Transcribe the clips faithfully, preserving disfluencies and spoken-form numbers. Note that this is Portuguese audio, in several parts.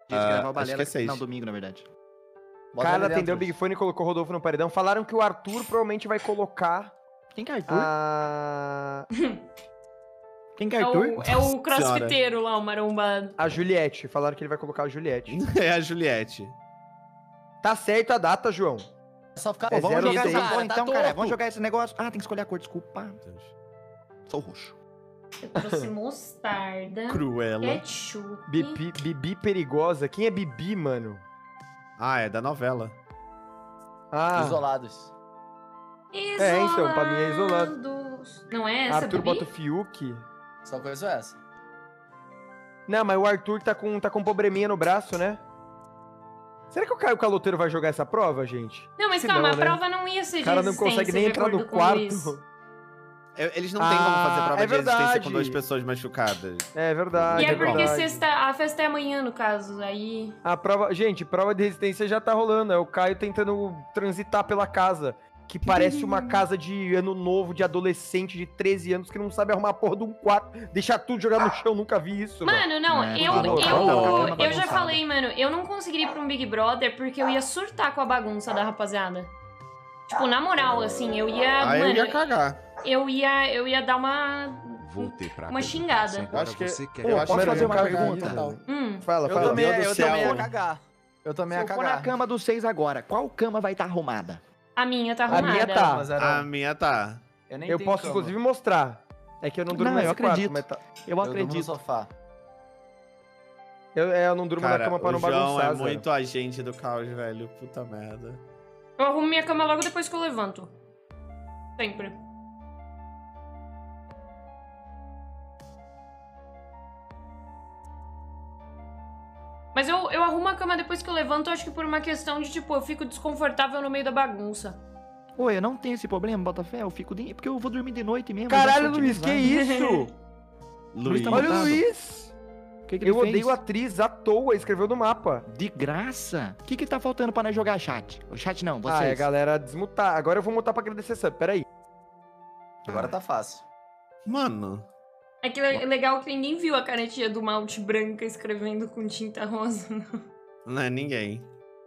A gente Ah, gravar o acho Balela que é seis. não, domingo, na verdade. Bota Carla ali dentro, atendeu o Big Fone e colocou o Rodolfo no paredão. Falaram que o Arthur provavelmente vai colocar Quem que é Arthur? a... Quem que é É Arthur? o, é o crossfiteiro lá, o marombado. a Juliette. Falaram que ele vai colocar a Juliette. É a Juliette. Tá certo a data, João. É só ficar Pô, vamos bonito, jogar essa cara, porra tá então, cara. torto. Vamos jogar esse negócio. Ah, tem que escolher a cor, desculpa. Sou roxo. Eu trouxe mostarda, Cruella. ketchup. Bibi, Bibi perigosa. Quem é Bibi, mano? Ah, é da novela. Ah, Isolados. É, então, pra mim é isolado. Isolados. Não é essa, Arthur Bibi? bota o Fiuk. Só conheço essa. Não, mas o Arthur tá com, tá com probleminha no braço, né? Será que o Caio Caloteiro vai jogar essa prova, gente? Não, mas Se calma, não, a né? prova não ia ser O de cara não consegue resistência, nem de entrar acordo no com o Luiz. quarto. É, Eles não têm como fazer Ah, prova é de resistência verdade. com duas pessoas machucadas. É verdade. E é porque verdade. sexta, a festa é amanhã, no caso, aí... A prova, gente, prova de resistência já tá rolando. É o Caio tentando transitar pela casa. Que parece uma casa de ano novo, de adolescente de treze anos que não sabe arrumar a porra de um quarto. Deixar tudo jogar no chão, nunca vi isso. Mano, não, É, eu, tá louco, eu, tá louco, tá eu, já bagunçado. falei, mano, eu não conseguiria ir pra um Big Brother porque eu ia surtar com a bagunça da rapaziada. Tipo, na moral, assim, eu ia, Aí eu mano, ia cagar. eu ia, eu ia dar uma... Voltei pra Uma perguntar xingada. se agora Acho que- você quer Pô, que posso eu fazer faça uma uma pergunta? pergunta? Hum, Fala, Eu fala. também, Deus do eu céu. também ia cagar. Eu também Se ia eu for na cagar. cama dos seis agora, qual cama vai estar arrumada? a minha tá A arrumada. minha tá. Mas era- A minha tá. Eu nem Eu tenho posso, cama. inclusive, mostrar. É que eu não durmo Não, eu nesse quarto, acredito. mas tá- Eu Eu durmo no acredito. sofá. Eu, é, eu não durmo na Cara, cama pra não o João bagunçar, é Zé. muito agente do caos, velho. Puta merda. Eu arrumo minha cama logo depois que eu levanto. Sempre. Mas eu, eu arrumo a cama depois que eu levanto, acho que por uma questão de, tipo, eu fico desconfortável no meio da bagunça. Oi, eu não tenho esse problema, Botafé. Eu fico de... porque eu vou dormir de noite mesmo. Caralho, eu já sou Luiz, que otimizado. isso? Luiz. tá Olha o mutado. Luiz. O que, que ele Eu fez? odeio atriz à toa, escreveu no mapa. De graça? O que que tá faltando pra nós jogar chat? O chat não, vocês. Ah, é, galera, desmutar. Agora eu vou mutar pra agradecer sub, peraí. Agora tá fácil. Mano. É que é legal que ninguém viu a canetinha do malte branca escrevendo com tinta rosa, não. Não é ninguém.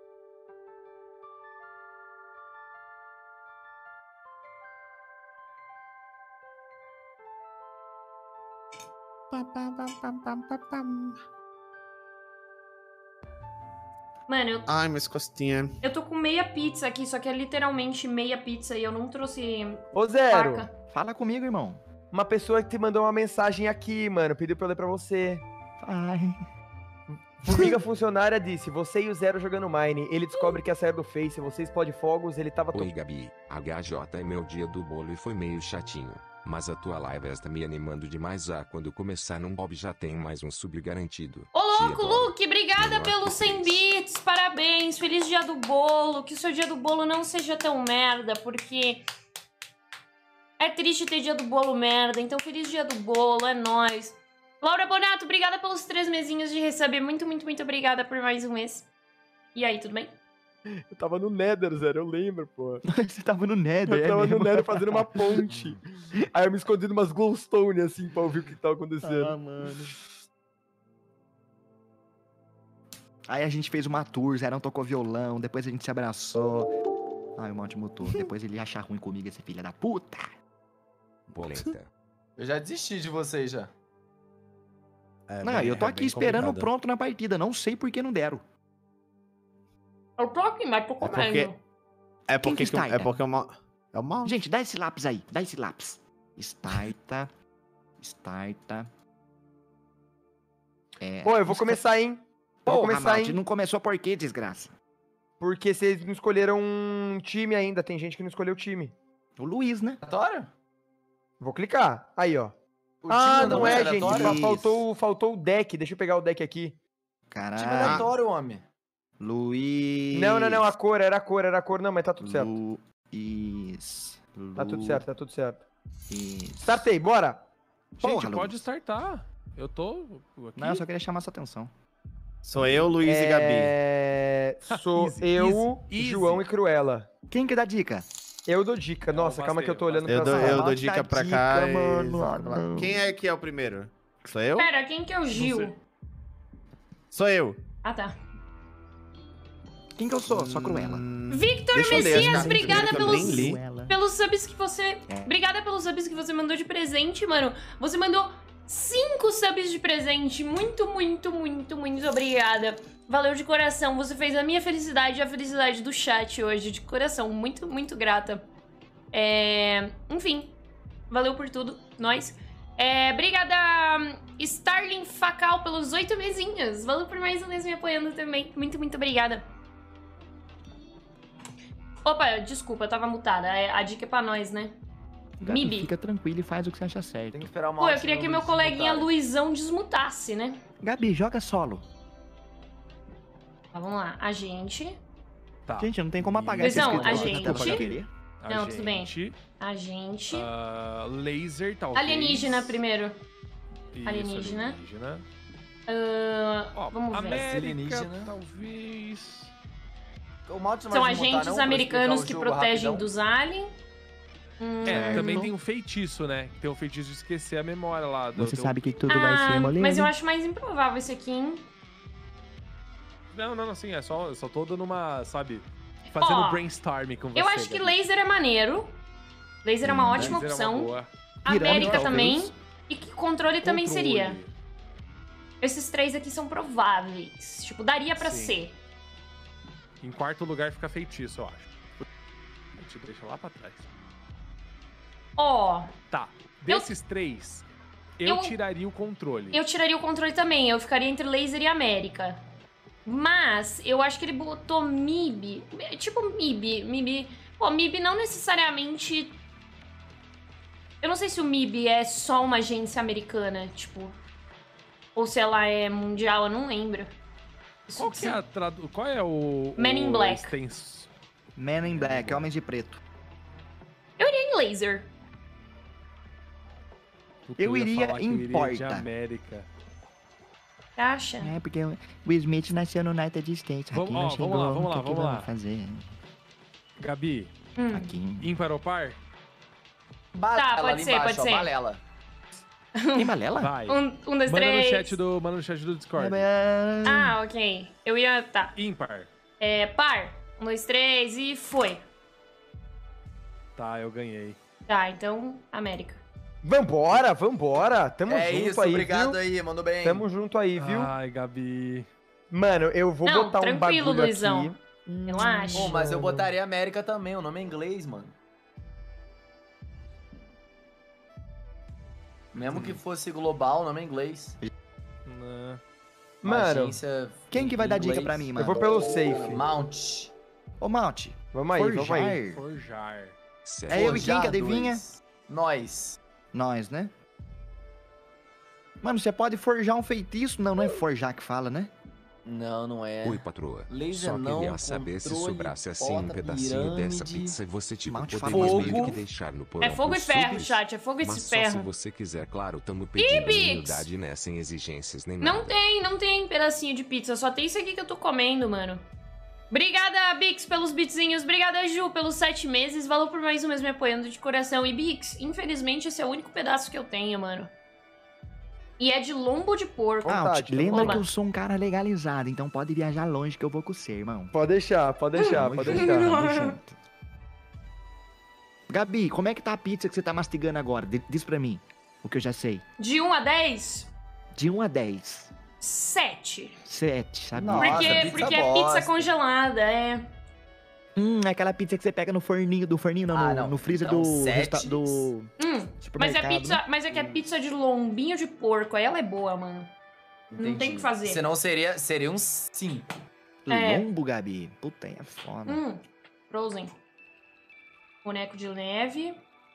Mano, eu, Ai, minhas costinhas. eu tô com meia pizza aqui, só que é literalmente meia pizza e eu não trouxe Ô, Zero, faca. Fala comigo, irmão. uma pessoa que te mandou uma mensagem aqui, mano, pediu pra eu ler pra você. Ai. Formiga funcionária disse, você e o Zero jogando Mine, ele descobre que a saída do Face, você explode fogos, ele tava... Oi, Gabi. H J é meu dia do bolo e foi meio chatinho. Mas a tua live está me animando demais. Ah, quando começar num Bob já tem mais um sub garantido. Ô, Te louco, adoro. Luke, obrigada Menor pelos que cem três. bits, parabéns, feliz dia do bolo, que o seu dia do bolo não seja tão merda, porque é triste ter dia do bolo merda, então feliz dia do bolo, é nóis. Laura Bonato, obrigada pelos três mesinhos de receber, muito, muito, muito obrigada por mais um mês. E aí, tudo bem? Eu tava no Nether, Zero, eu lembro, pô. Você tava no Nether, Eu é tava no mesmo? Nether fazendo uma ponte. Aí eu me escondi numas glowstone, assim, pra ouvir o que tava acontecendo. Ah, mano. Aí a gente fez uma tour, Zerão tocou violão, depois a gente se abraçou. Ai, o Monte mutou. Depois ele ia achar ruim comigo, esse filho da puta. Polenta. Eu já desisti de vocês já. É Não, bem- eu tô é aqui bem esperando complicado. pronto na partida. Não sei por que não deram. Eu tô aqui, mas tô É porque- comendo. É Quem porque, que que eu- está, é né? porque uma... É uma... Gente, dá esse lápis aí. Dá esse lápis. Starta. Starta. É. Pô, eu vou começar, hein? Vou Porra, começar, Malte, hein? não começou por quê, desgraça? Porque vocês não escolheram um time ainda, tem gente que não escolheu o time. O Luiz, né? Aleatório? Vou clicar. Aí, ó. O Ah, time não é, gente. aleatório? fa- Faltou, faltou o deck. Deixa eu pegar o deck aqui. Time Caralho. aleatório, homem. Luiz. Não, não, não. A cor, era a cor, era a cor. Não, mas tá tudo certo. Luiz. Tá tudo certo, tá tudo certo. Luiz. Startei, bora. Porra, Gente, Luiz. pode startar. Eu tô aqui. Não, eu só queria chamar sua atenção. Sou eu, Luiz e Gabi. É... Sou Easy, eu, easy, easy. João e Cruella. Quem que dá dica? Eu dou dica. Não, Nossa, calma que eu tô bastei, olhando Eu pra dou, essa eu lá. dou Dá dica pra dica, cá e... mano. Quem é que é o primeiro? Sou eu? Pera, quem que é o Gil? sei. Sou eu. Ah, tá. Quem que eu sou? Só Cruella. Hum, Victor deixa eu ler as Messias, cartas obrigada primeiro, que eu pelos, nem li. Cruella. pelos subs que você... É. Obrigada pelos subs que você mandou de presente, mano. Você mandou cinco subs de presente. Muito, muito, muito, muito obrigada. Valeu de coração. Você fez a minha felicidade e a felicidade do chat hoje. De coração. Muito, muito grata. É... Enfim. Valeu por tudo. Nós. É... Obrigada, Starling Facal, pelos oito mesinhos. Valeu por mais um mês me apoiando também. Muito, muito obrigada. Opa, desculpa, eu tava mutada. A a dica é pra nós, né? Gabi, Mibi. fica tranquilo e faz o que você acha certo. Tem que esperar uma Pô, hora, eu queria senão que não meu coleguinha desmutarem. Luizão desmutasse, né? Gabi, joga solo. Tá, vamos lá. A gente... Tá. Gente, não tem como apagar Luizão, esse a escritório, gente- tá pra querer. A Não, tudo bem. gente, A gente... ah, laser, talvez. Alienígena primeiro. Isso, alienígena. alienígena. Ah, Ó, vamos ver. América, Alienígena. talvez. O Maltes não São vai desmutar, agentes não, pra americanos explicar o que jogo protegem rapidão? dos aliens. Hum, É, também não. tem um feitiço, né? Tem um feitiço de esquecer a memória lá. do- Você do- sabe que tudo vai ser ah, moleza. mas eu acho mais improvável esse aqui, hein? Não, não, não, sim, é só, eu só tô dando uma, sabe, fazendo Ó, brainstorming com você. Eu acho que Gabi. laser é maneiro. Laser é uma Hum, ótima Laser é uma opção. boa. Pirâmide, América talvez. também. E que controle, também Controle. seria. Esses três aqui são prováveis. Tipo, daria pra Sim. ser. Em quarto lugar fica feitiço, eu acho. A gente deixa lá pra trás. Ó, Tá, desses três, eu, eu- tiraria o controle. eu tiraria o controle também. Eu ficaria entre laser e América. Mas, eu acho que ele botou M I B. Tipo, M I B. M I B. Pô, M I B não necessariamente... Eu não sei se o M I B é só uma agência americana, tipo... Ou se ela é mundial, eu não lembro. Isso- Qual que é a tradu... Qual é o... Men in o Black. extens- Man in Black, Homens de Preto. Eu iria em laser. Puta, Eu ia iria falar que em eu iria de porta. América. Você acha? É, porque o Will Smith nasceu no United States. Vamos- Aqui ó, não vamos chegou. lá, vamos lá, o que que vamos lá. fazer? Gabi, Hum. Aqui. ímpar ou par? Balela Tá, pode ali ser, embaixo, pode ó, ser. balela. Tem balela? Vai. Um, um dois, Manda no, três. chat do, manda no chat do Discord. Ah, Ah, ok. Eu ia... Tá. Ímpar. É, par. Um, dois, três e foi. Tá, eu ganhei. Tá, então, América. Vambora, vambora. Tamo É junto isso, aí, obrigado viu? aí, mandou bem. Tamo junto aí, viu? Ai, Gabi. Mano, eu vou Não, botar um tranquilo, bagulho Luizão. aqui. Relaxa. Pô, mas eu botaria América também, o nome é inglês, mano. Mesmo que fosse global, o nome é inglês. Né. Uma Mano, agência Quem que vai dar dica inglês. pra mim, eu mano? vou pelo safe. Mount. Ô, Mount. Vamos aí, vamos aí. Forjar. Forjar. Sério. É eu e quem que Forjar adivinha? dois. Nós. Nós, né? Mano, você pode forjar um feitiço? Não, não é forjar que fala, né? Não, não é. Oi, patroa. Laser Só não, queria saber se controle, sobrasse assim um porta, pedacinho dessa pirâmide. pizza, você tipo Malte poderia fogo. meio que deixar no porão É fogo e pros ferro, subs? chat. É fogo e Mas só ferro. se você quiser, claro, tamo pedindo Bix! humildade, né, sem exigências nem Não nada. tem, não tem pedacinho de pizza. Só tem isso aqui que eu tô comendo, mano. Obrigada, Bix, pelos bitzinhos. Obrigada, Ju, pelos sete meses. Valeu por mais um mês me apoiando de coração. E, Bix, infelizmente, esse é o único pedaço que eu tenho, mano. E é de lombo de porco. Mount, Vontade, lembra Oba. que eu sou um cara legalizado, então pode viajar longe que eu vou com você, irmão. Pode deixar, pode deixar, Tamo pode junto, deixar. tamo junto. Gabi, como é que tá a pizza que você tá mastigando agora? D- Diz pra mim, o que eu já sei. De um a dez, De um a dez. sete. sete, sabe? Nossa, Porque, pizza porque é pizza bosta. congelada, é. Hum, é aquela pizza que você pega no forninho, do forninho não, Ah, no, não. no freezer Então, do, sete. resta- do Hum, mas é supermercado, pizza, né? mas é que é pizza de lombinho de porco. Aí ela é boa, mano. Não tem o que fazer. Senão seria, seria um cinco. É. Lombo, Gabi. Puta, é foda. Hum, Frozen. Boneco de neve.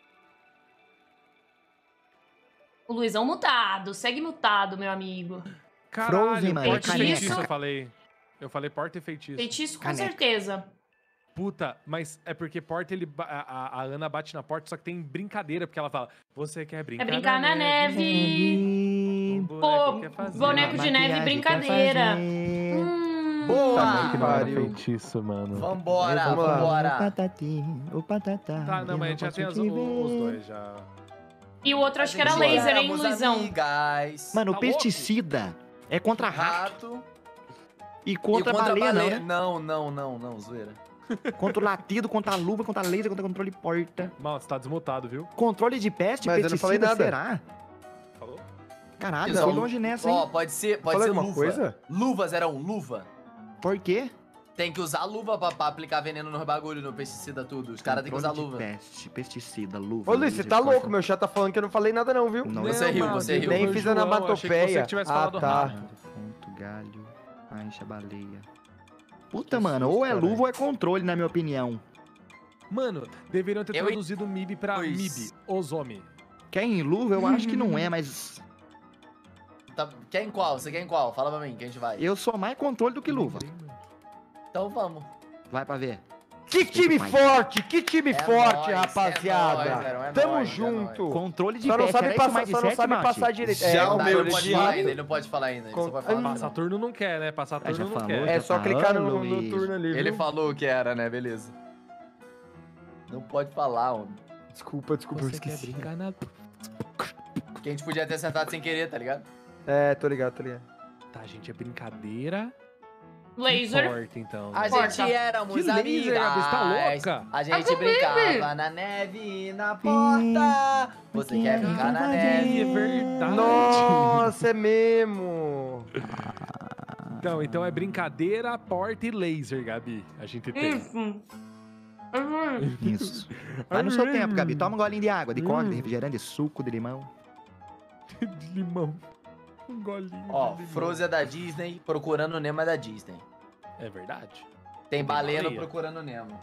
O Luizão mutado. Segue mutado, meu amigo. Caralho, Frozen, mano, porta e caneca. feitiço, eu falei. Eu falei porta e feitiço. Feitiço com Caneca. certeza. Puta, mas é porque porta, ele, ba- a, a- a Ana bate na porta, só que tem brincadeira, porque ela fala, você quer brincar É brincar na neve. Neve. Um Pô, boneco quer fazer. boneco de neve, Maquiagem brincadeira. quer fazer. Hum. Boa! Tá, que pariu. feitiço, mano. Vambora, Vamos lá. O vambora. patati, o patatá. Tá, não, eu mas a gente já posso tem as- te o- ver. os dois já. E o outro acho que era Gente, laser, hein, éramos Luizão? amigas. Mano, o Tá pesticida é contra rato. Rato. E contra, e a baleia, não, né? Não, não, não, não, zoeira. Contra o latido, contra a luva, contra a laser, contra o controle porta. Mal, você tá desmutado, viu? Controle de peste, Mas eu não falei pesticida, nada. será? Falou? Caralho, Não. foi longe nessa, hein? Ó, pode ser, pode Falei ser alguma luva. coisa? Luva, zero um, luva. Por quê? Tem que usar luva pra, pra aplicar veneno no bagulho, no pesticida, tudo. Os caras têm que usar Controle luva. de peste, pesticida, luva. Ô, Luiz, você laser, tá porta. louco, meu chat tá falando que eu não falei nada não, viu? Não, Você riu, mano, você riu. Nem João, fiz anabatopeia. achei que você que tivesse Ah, falado tá. rápido. Ponto, galho, ancha, baleia. Puta, mano, ou é luva ou é controle, na minha opinião. Mano, deveriam ter Eu- traduzido M I B pra Pois. M I B, Ozomi. Quer em luva? Eu acho que não é, mas Tá, quer em qual? Você quer em qual? Fala pra mim, que a gente vai. eu sou mais controle do que luva. Então vamos. Vai pra ver. Que time Pai. forte, que time É forte, nóis, rapaziada. é nóis, Verão, é Tamo nóis, é junto. Controle de Só não peste, sabe era isso passar, mais de só não sete, sabe Mate? passar direito. Já É, o Tá, meu ele não pode dia- falar ainda, ele não pode falar ainda. Ele só vai falar Com- no Ah, final. Saturno não quer, né? Pra Saturno já não falou, quer. já É só tá clicar no, falando, no Luiz. turno ali, Ele viu? falou que era, né? Beleza. Não pode falar, homem. Desculpa, desculpa, eu Você quer esqueci. brincar na... Que a gente podia ter acertado sem querer, tá ligado? É, tô ligado, tô ligado. Tá, gente, é brincadeira. Laser. Porta, então. A Porta. gente éramos Que laser, amigas. Gabi, você tá louca? A gente Ah, brincava baby. na neve e na porta. Você quer brincar na neve? É verdade. Nossa, é mesmo. Então, então é brincadeira, porta e laser, Gabi. A gente tem. Isso. Uhum. Isso. Vai no seu tempo, Gabi. Toma um golinho de água, de coca, de refrigerante, de suco, de limão. De limão. Um golinho. Ó, de limão. Frozen é da Disney, Procurando Nemo é da Disney. É verdade. Tem baleia no baleia? Procurando Nemo.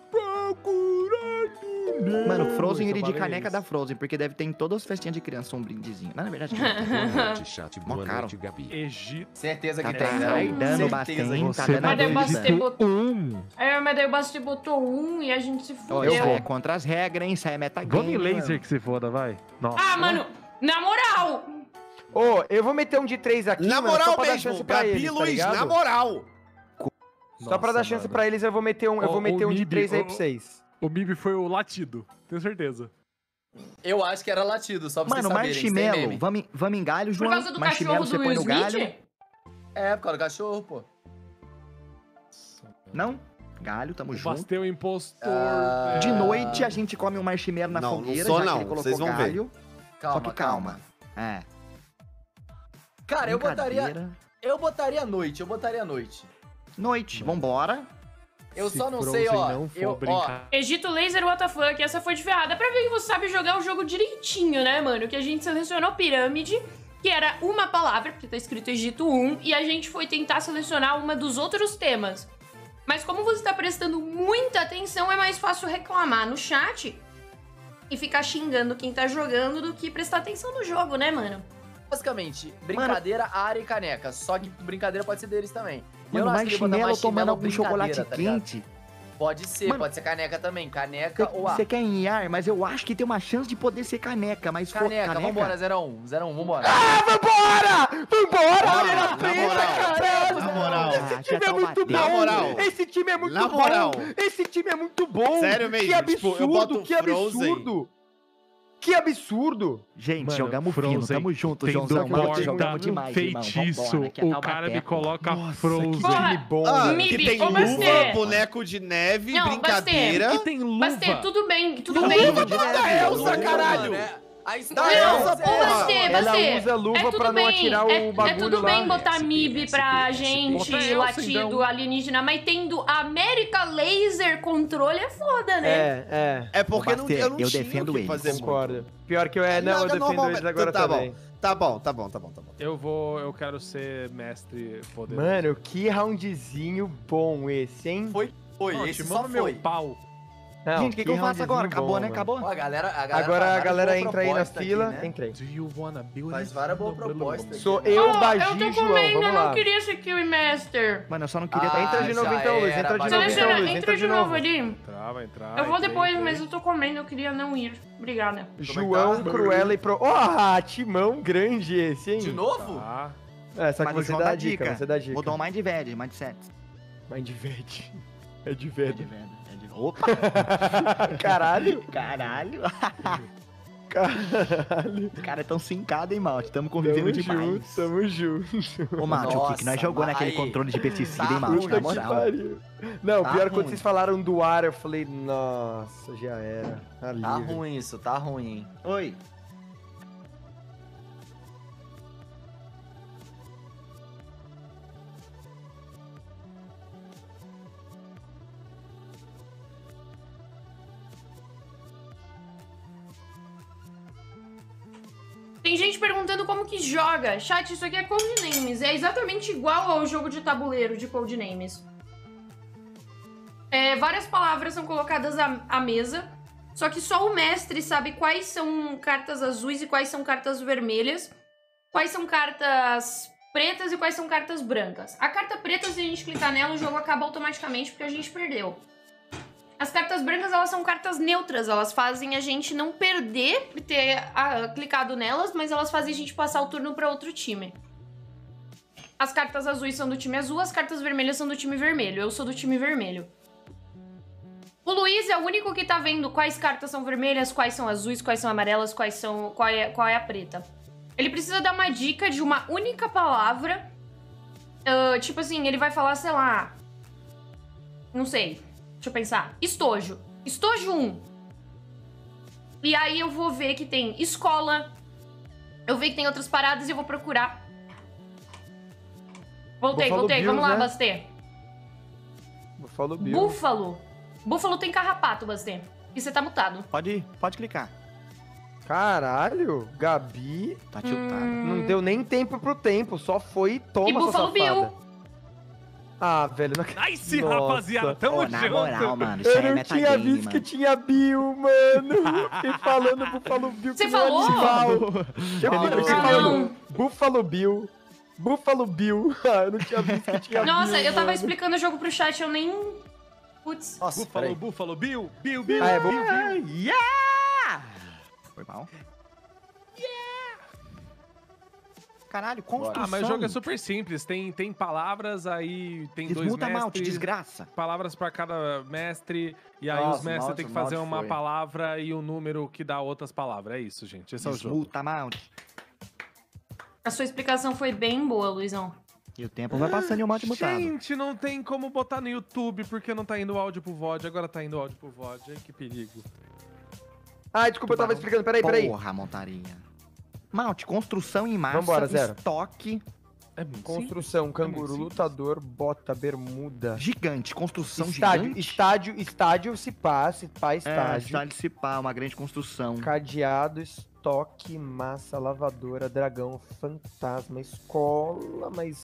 Procurando. Mano, Frozen Essa iria de baleia é caneca isso. da Frozen, porque deve ter em todas as festinhas de criança um brindezinho. Não, na verdade, não. Boa noite, chat. Boa Mó caro. noite, Gabi. Egito. Certeza Tá que tem, né? tardando Certeza bastante, que tá Você dando Mas daí o a Basti dúvida. botou. Um. É, mas daí o Basti botou um e a gente se Ó, fudeu. isso é contra as regras, hein? Isso aí é metagame. Vamos em laser mano. que se foda, vai. Nossa. Ah, mano, na moral! Ô, eu vou meter um de três aqui, Na mano, só moral pra dar mesmo, chance pra Gabi eles, e tá Luiz, ligado? na moral. Só pra dar chance pra eles, eu vou meter um, eu Ô, vou meter ô, um de Mib, três aí ô, pra vocês. O M I B foi o latido. Tenho certeza. Eu acho que era latido, só pra Mano, vocês saberem. sem marshmallow. meme. Vamos, em- vamos em galho, Por João. causa do Marshmallow cachorro você do põe Will no galho. Smith? É, por causa do cachorro, pô. Não? Galho, tamo O junto. Basteu impostor. Ah, De noite a gente come um marshmallow na Não, não fogueira, sou já não, que ele colocou vocês vão ver. galho. Calma, Só que calma. É. Cara, eu botaria, Brincadeira. eu botaria à noite, eu botaria à noite. Noite, vambora. Eu Se só não Frozen sei, ó. não for eu, ó brincar. Egito Laser W T F, essa foi de ferrada. Pra ver que você sabe jogar o jogo direitinho, né, mano? Que a gente selecionou pirâmide, que era uma palavra, porque tá escrito Egito um, e a gente foi tentar selecionar uma dos outros temas. Mas como você tá prestando muita atenção, é mais fácil reclamar no chat e ficar xingando quem tá jogando do que prestar atenção no jogo, né, mano? basicamente, brincadeira, área e caneca. Só que brincadeira pode ser deles também. E eu Mano, não acho que ele botar marshmallow tomando marshmallow algum chocolate brincadeira, tá ligado? quente. Pode ser, Mano, pode ser caneca também. Caneca ou ar. Você quer em ar, mas eu acho que tem uma chance de poder ser caneca, mas for Caneca, caneca... vambora, zero a um. zero a um, vambora. Ah, vambora! Vambora! Na Arena moral, na preta, moral, caralho! na moral. Ah, Esse time já é tá muito batendo. bom! Na moral. Esse time é muito Na bom! moral. Esse time é muito bom! Sério mesmo, Que absurdo! tipo, eu boto que Frozen. absurdo! Que absurdo! Gente, Mano, jogamos fino, Frozen tamo junto, Tem Joãozão. do Mano, porta, jogamos demais, irmão. feitiço. Vambora, que é O tal cara me bateco. coloca Nossa, Frozen. que Porra. time bom! Ah, Mib, que tem ô, luva, Bastê. boneco de neve, Não, brincadeira. Que tem luva. Mas tem, tudo bem, tudo Luva bem. da Elsa, caralho! A Da história Elsa, Ô, porra! Bastê, Ela Bastê, usa luva é tudo pra não bem, atirar o é, é bagulho tudo lá. bem botar S P, M I B pra S P, gente, Bota Elsa, latido então. alienígena, mas tendo América Laser controle é foda, né? É, é. É porque Ô, não, Bastê, eu não eu tinha defendo o que eles. fazer muito. Concordo. Pior que eu é, não, eu Nada, defendo normalmente- eles agora tá também. Bom, tá bom, tá bom, tá bom, tá bom. Eu vou, eu quero ser mestre poderoso. Mano, que roundzinho bom esse, hein? Foi, foi, Não, esse te só mando meu foi. pau. Não, Gente, o que, que eu faço agora? roundzinho Acabou, bom, né? mano. Acabou? Ó, a galera, a galera Agora faz a várias galera boas entra aí na propostas fila. aqui, né? Entrei. Do you wanna build Faz it? várias boas propostas. Sou aqui. eu, Ó, Bagi eu e tô João, comendo, vamos eu lá. não queria ser Kill Master. Mano, eu só não queria... Ah, Entra de novo já então, Luiz, era, entra de vai. novo então, Seleciona, Luiz, entra entra de de novo novo. ali. Entrar, vai entrar. Eu vou entrei, depois, entrei. mas eu tô comendo, eu queria não ir. Obrigada. João, Cruella e Pro... Ó, timão grande esse, hein? De novo? Tá. É, só que Mas o você João dá dá a dica, dica. você dá a dica. Mudou o Mindvet, Mindset. Mindvet. É de É velho. de velho, é de... Opa! Caralho. Caralho! Caralho. Os caras tão sincados, hein, Malte? Tamo convivendo Tamo demais. junto, tamo junto. Ô, Malte, o que que nós Nossa, jogou mas naquele aí, controle de pesticida, tá hein, Malte? ruim, Na Que moral. pariu. Não, Tá pior é quando ruim. vocês falaram do ar, eu falei, nossa, já era. Tá Alívio. ruim isso, tá ruim, hein? Oi. Tem gente perguntando como que joga. Chat, isso aqui é Codenames. É exatamente igual ao jogo de tabuleiro de Codenames. É, várias palavras são colocadas à, à mesa. Só que só o mestre sabe quais são cartas azuis e quais são cartas vermelhas. Quais são cartas pretas e quais são cartas brancas. A carta preta, se a gente clicar nela, o jogo acaba automaticamente porque a gente perdeu. As cartas brancas, elas são cartas neutras, elas fazem a gente não perder por ter ah, clicado nelas, mas elas fazem a gente passar o turno para outro time. As cartas azuis são do time azul, as cartas vermelhas são do time vermelho. Eu sou do time vermelho. O Luiz é o único que tá vendo quais cartas são vermelhas, quais são azuis, quais são amarelas, quais são, qual, é, qual é a preta. Ele precisa dar uma dica de uma única palavra. Uh, tipo assim, ele vai falar, sei lá... Não sei... Deixa eu pensar. Estojo. Estojo um. E aí eu vou ver que tem escola. Eu vejo que tem outras paradas e eu vou procurar. Voltei, Buffalo voltei. Bills, Vamos lá, né? Bastê. Buffalo Bill. Búfalo. Búfalo tem carrapato, Bastê. E você tá mutado. Pode, pode clicar. Caralho, Gabi Tá tiltado. não deu nem tempo pro tempo, só foi e toma, E sua Buffalo safada. Bill. Ah, velho, não acredito. Nice, Nossa. rapaziada. Tamo Ô, junto. na moral, mano, isso Eu aí é não tinha metagame, visto mano. que tinha Bill, mano. Eu Fiquei falando Buffalo Bill Você que nem falou? animal. Eu Falou. fiquei Ah, falando não. Buffalo Bill, Buffalo Bill. Ah, eu não tinha visto que tinha Nossa, Bill, eu tava mano. explicando o jogo pro chat, eu nem... Putz. Nossa, Búfalo, peraí. Búfalo, Bill, Bill, Bill, Ah, é Bill, bom. Bill. Yeah! Foi mal? Caralho, construção. Ah, mas o jogo é super simples. Tem, tem palavras, aí tem dois Desmuta mestres. malte, desgraça. Palavras pra cada mestre. E aí Nossa, os mestres malte, têm que fazer malte uma foi. palavra e um número que dá outras palavras. É isso, gente. Esse é o jogo. Desmuta malte. A sua explicação foi bem boa, Luizão. E o tempo vai passando e o malte mutado. Gente, não tem como botar no YouTube porque não tá indo áudio pro V O D. Agora tá indo áudio pro V O D. Ai, que perigo. Ai, desculpa, eu tava explicando. Peraí, peraí. Porra, montaria. Malte, construção em massa, Vambora, Zero. estoque, É muito Construção, canguru, simples. lutador, bota, bermuda. gigante. Construção Estádio, gigante. estádio, estádio, se pá, se pá, É, estádio. estádio se pá, uma grande construção. Cadeado, estoque, massa, lavadora, dragão, fantasma, escola, mas...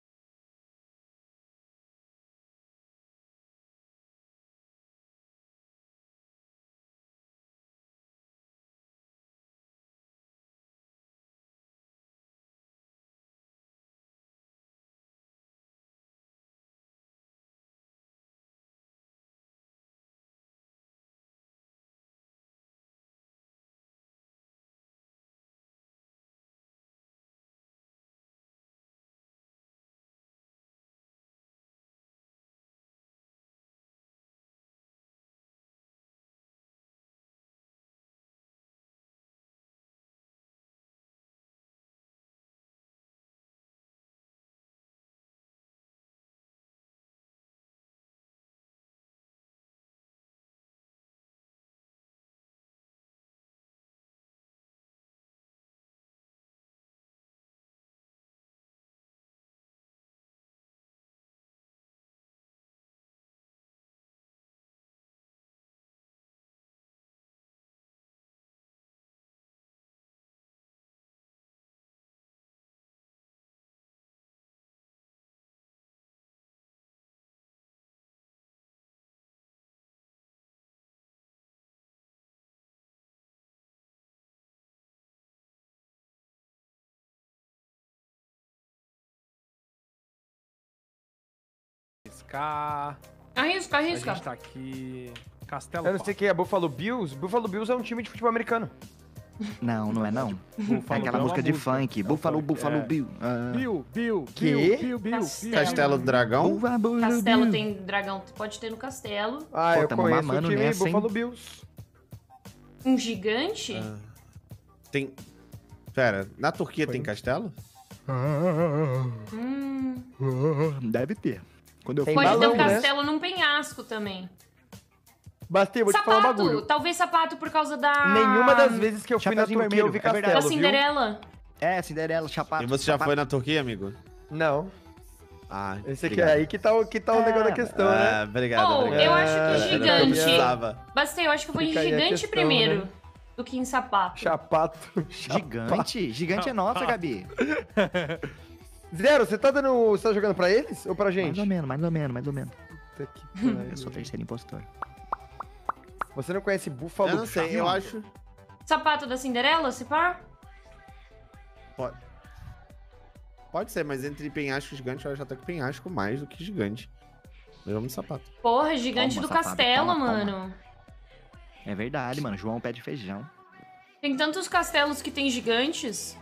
Arriscar. Arrisca, A arrisca. gente tá aqui. Castelo. Eu não sei quem é Buffalo Bills. Buffalo Bills é um time de futebol americano. Não, não é não. Buffalo É aquela Bill música uma de música. funk. É um Buffalo, funk, Buffalo é. Bill. Ah. Bill, Bill, Quê? Bill, Bill, Bill, Castelo. Bill. Castelo do Dragão? Buffalo Castelo Bill. tem dragão, pode ter no castelo. Ah, Pô, eu tamo conheço o mamando time nessa, hein? Buffalo Bills. Um gigante? Tem... Pera, na Turquia tem castelo? Hum. Deve ter. Quando eu Tem fui Pode ter balão, um né? castelo num penhasco também. Bastei, vou te falar um Sapato, bagulho. talvez sapato por causa da... Nenhuma das vezes que eu fui na Chapeuzinho Turquia eu vi vermelho, é verdade. Da castelo, viu? Cinderela. É, Cinderela, chapato. E você já chapato. foi na Turquia, amigo? Não. Ah, Esse aqui Obrigado. é aí que tá, o- que tá o É, negócio da questão, né? ah, obrigado, Oh, obrigado. eu acho que o Era o que eu gigante... precisava. Bastei, eu acho que eu vou em Fica aí a gigante questão, primeiro. né? Do que em sapato. Chapato. Gigante? Gigante é nossa, Gabi. Zero, você tá dando. Você tá jogando pra eles ou pra Mais gente? ou menos, mais ou menos, mais ou menos. Puta que pariu. Eu sou o terceiro impostor. Você não conhece Búfalo? Eu não sei, eu acho... Sapato da Cinderela, se pá? Pode... Pode ser, mas entre penhasco e gigante, eu acho até que penhasco mais do que gigante. Mas vamos de sapato. Porra, gigante Toma, do safado, castelo, toma, toma. mano. É verdade, mano. João pé de feijão. Tem tantos castelos que tem gigantes.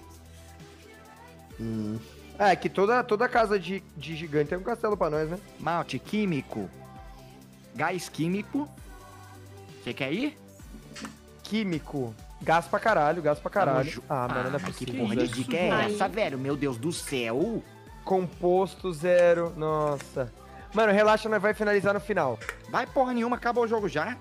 Hum. É, que toda, toda casa de, de gigante tem um castelo pra nós, né? Malte químico. Gás químico. Você quer ir? Químico. Gás pra caralho, gás pra caralho. Ju- Ah, mano, não é que possível. porra de Zero. dica é Ai. essa, velho? Meu Deus do céu. Composto zero. Nossa. Mano, relaxa, nós vai finalizar no final. Vai porra nenhuma, acabou o jogo já.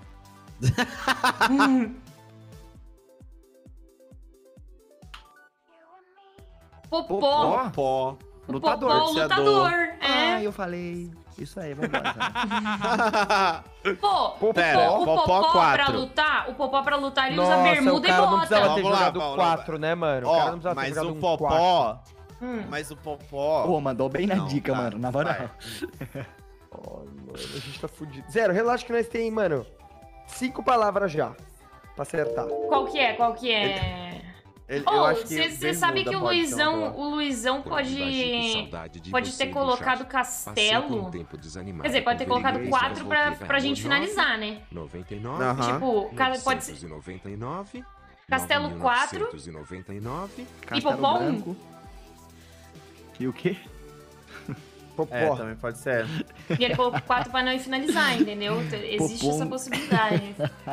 Popó. Popó. Pó. O Lutador. Popó, o boxeador. lutador. Ah, É. eu falei. Isso aí, vambora. Sabe? Pô, Popó. Pera, o Popó Popó pra quatro. lutar, o Popó pra lutar, ele Nossa, usa o bermuda e cara não bota. precisava ter Vamos lá, jogado vamos lá. quatro, né, mano? O cara não Ó, precisava ter mas jogado o um quatro. Popó... Hum. Mas o Popó... Pô, mandou bem na Não, dica, tá, mano. Na moral. vai. Ai, mano, a gente tá fudido. Zero, relaxa que nós tem, mano, cinco palavras já pra acertar. Qual que é? Qual que é? Ele, eu Oh, acho que você bermuda sabe que o pode ser uma Luizão, boa. o Luizão Por onde vai, Chico? pode Saudade de pode você ter do colocado chat. Passei por castelo. um tempo desanimado Quer dizer, pode com ter colocado Veriguei, quatro mas pra, voltei pra gente nove, finalizar, né? noventa e nove, Aham. Tipo, cada, pode ser novecentos e noventa e nove, Castelo quatro novecentos e noventa e nove, Castelo Popom? branco. E o quê? Popó. É, também pode ser. e ele colocou quatro pra não finalizar, entendeu? Existe Popom. essa possibilidade.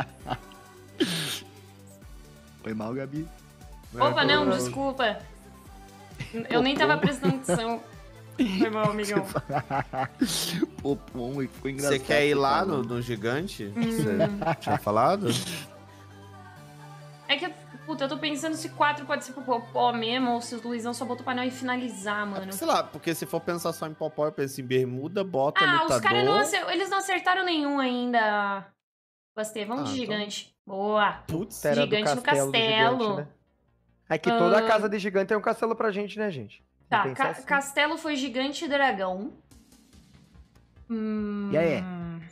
Foi mal, Gabi. Opa, não, Não. desculpa. Eu nem tava prestando atenção. Foi mal, amigão. Popom, e ficou engraçado. Você quer ir lá falando. no, no gigante? Hum. Você tinha falado? É que, puta, eu tô pensando se quatro pode ser pro Popó mesmo, ou se o Luizão só botou pra não ir finalizar, mano. Sei lá, porque se for pensar só em Popó, eu penso em bermuda, bota, Ah, lutador... os caras não, acer- eles não acertaram nenhum ainda. Bastei, vamos Ah, de então- gigante. Boa. Putz, Era Gigante do no castelo. do castelo. gigante, né? É que toda Ah. casa de gigante é um castelo pra gente, né, gente? Tá, Vamos pensar ca- assim. castelo foi gigante e dragão. Hum... E aí?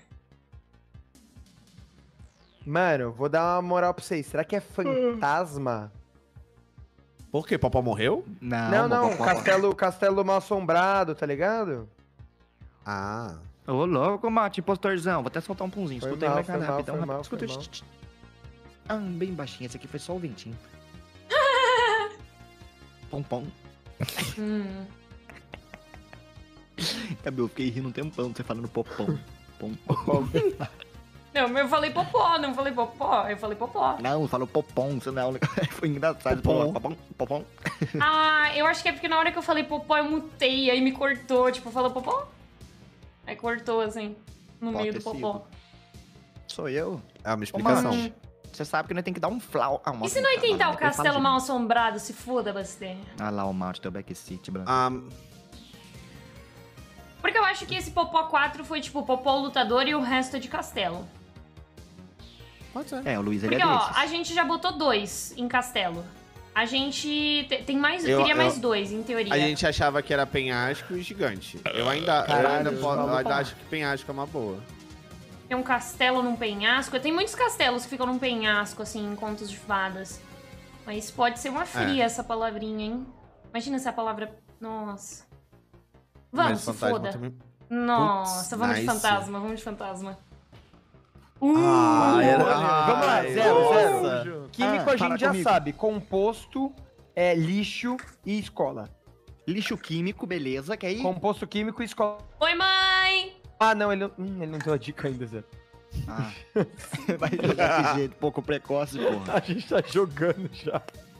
Mano, vou dar uma moral pra vocês. Será que é fantasma? por quê? Popó morreu? Não, não, não. Popó- Castelo, castelo mal assombrado, tá ligado? Ah. Ô, louco, Mate, impostorzão. Vou até soltar um punzinho. Foi Escuta aí, mal, vai foi cara, mal, rapidão. foi rapidão. mal, Escuta. foi mal. tch, tch. Ah, bem baixinho. Esse aqui foi só o ventinho. Pom, pom. Hum. Gabi, eu fiquei rindo um tempão você falando popom. Pom, pom. Não, eu falei Popó, não falei Popó. Eu falei Popó. Não, falou popom. Você não é Foi engraçado. Popom. Popom, popom. Ah, eu acho que é porque na hora que eu falei Popó, eu mutei, aí me cortou. Tipo, falou Popó? Aí cortou, assim, no Pode meio ter do Popó. sido. Sou eu. É uma Ô, explicação. Mate, você sabe que nós tem que dar um flau. Ah, E se nós tentar o castelo mal assombrado, se foda, Bastê? Ah lá, o Mate, teu backseat, branco. Ah, Porque eu acho que esse Popó quatro foi tipo Popó lutador e o resto é de castelo. pode ser. É, o Luiz, ele Porque, é ó, desses. a gente já botou dois em castelo. A gente te- tem mais, Eu- teria eu- mais dois, em teoria. A gente achava que era penhasco e gigante. Eu ainda, eu Caralho, ainda, po- eu maluco. ainda acho que penhasco é uma boa. Tem um castelo num penhasco. Tem muitos castelos que ficam num penhasco, assim, em contos de fadas. Mas pode ser uma fria essa palavrinha, hein? Imagina essa palavra... Nossa. Vamos, Mas se fantasma foda. também- Nossa, Putz, vamos de nice. fantasma, vamos de fantasma. Ah, Uh! era... Vamos lá, Ai, zero, nossa. zero. Químico Ah, a gente para já comigo. sabe. Composto, é lixo e escola. Lixo químico, beleza. Quer ir? Composto químico e escola. Oi, mãe! Ah, não, ele não, hum, ele não deu a dica ainda, Zé. Ah. Vai jogar de jeito pouco precoce, porra. A gente tá jogando já.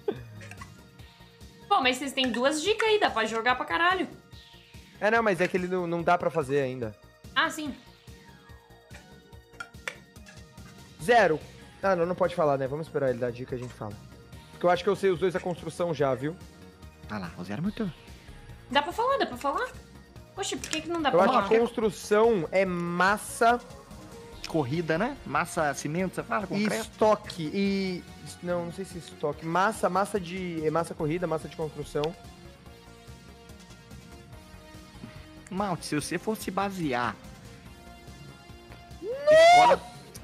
Pô, mas vocês têm duas dicas aí, dá pra jogar pra caralho. É, não, mas é que ele não, não dá pra fazer ainda. Ah, sim. Zero. Ah, não, não pode falar, né? Vamos esperar ele dar a dica e a gente fala. Porque eu acho que eu sei os dois da construção já, viu? Ah lá, o zero é muito. Dá pra falar, dá pra falar. Poxa, por que, que não dá Eu pra acho falar? que construção é massa Corrida, né? Massa, cimento, você fala? e Concreto? estoque. E. Não, não sei se estoque. Massa, massa de. É massa corrida, massa de construção. Malte, se você fosse basear. Escola,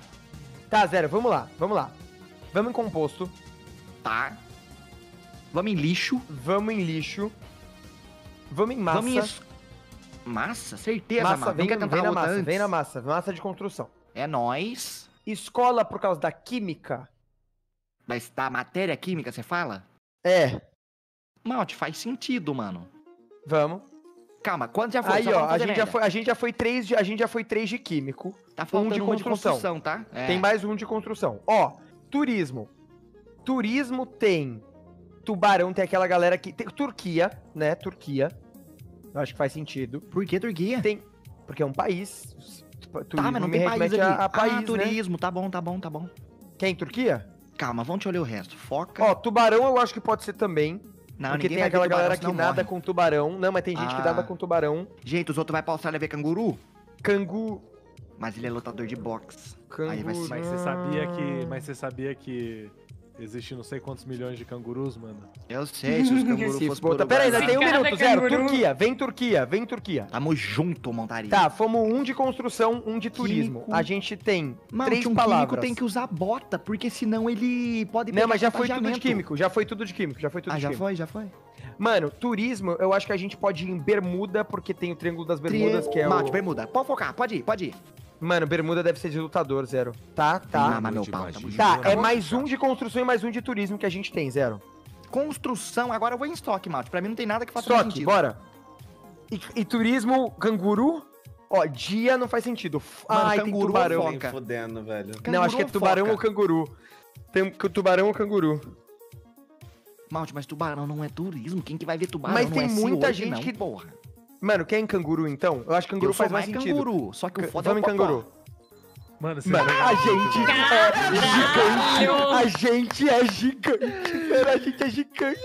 Tá, Zero, vamos lá, vamos lá. Vamos em composto, tá. Vamos em lixo. vamos em lixo, vamos em massa. Vamos em. es- Massa? Certeza, Massa, mano. vem, Não quer tentar vem na outra massa, antes? vem na massa, massa de construção. É nóis. Escola por causa da química? Mas da matéria química, você fala? É, Malte, faz sentido, mano. vamos. Calma, quanto já foi? Aí, Só ó, vamos a fazer gente, já média. foi, a, gente já foi três de, a gente já foi três de químico. Tá faltando de uma de construção. construção, tá? É. Tem mais um de construção. Ó, turismo. Turismo tem Tubarão, tem aquela galera que... Tem, Turquia, né? Turquia. Eu acho que faz sentido. Por que Turquia? Tem... Porque é um país. Turismo Tá, mas não me tem país remete ali. a, a país, ah, né? turismo, tá bom, tá bom, tá bom. Quem, Turquia? Calma, vamos te olhar o resto. Foca. Ó, tubarão eu acho que pode ser também. não, porque ninguém tem vai ver aquela tubarão, galera que senão nada morre. com tubarão. Não, mas tem gente que Ah. nada com tubarão. Gente, os outros vai pra Austrália ver canguru, Cangu... mas ele é lutador de boxe. Cangu... Aí vai ser- Mas você sabia que. Mas você sabia que existe não sei quantos milhões de cangurus, mano? Eu sei, se os cangurus Se fossem botar- por Pera aí, Uruguai, ainda tem um Cada minuto, Zero. canguru. Turquia, vem Turquia, vem Turquia. Tamo junto, montaria. Tá, fomos um de construção, um de turismo. Químico. A gente tem Mano, três um palavras. químico tem que usar bota, porque senão ele pode pegar Não, mas já foi tudo de contagiamento. químico, já foi tudo de químico, já foi tudo Ah, de já químico. foi, já foi. Mano, turismo, eu acho que a gente pode ir em Bermuda, porque tem o Triângulo das Bermudas, que é Malte, o... bermuda. Pode focar, pode ir, pode ir. Mano, Bermuda deve ser de lutador, Zero. Tá, tá. Ah, mas meu de pau, magia. tamo junto. Tá, é bom. mais um de construção e mais um de turismo que a gente tem, Zero. Construção, agora eu vou em estoque, Malte. Pra mim não tem nada que faça Estoque, sentido. bora. E, e turismo, canguru? Ó, dia não faz sentido. F- Mano, Ai, tem canguru ou tubarão. foca? Nem fodendo, velho. Não, acho que é Canguru ou tubarão foca? ou canguru. Tem que- tubarão ou canguru. Malte, mas tubarão não é turismo. Quem que vai ver tubarão? Mas Não tem é muita hoje, gente não, que- porra. Mano, quer em canguru então? Eu acho que canguru Eu sou faz mais mais sentido. canguru, só que o Ca- foda é o Vamos em popó. canguru. Mano, você Mano, vai- a gente é gigante. Caralho! A gente é gigante. Mano, a gente é gigante.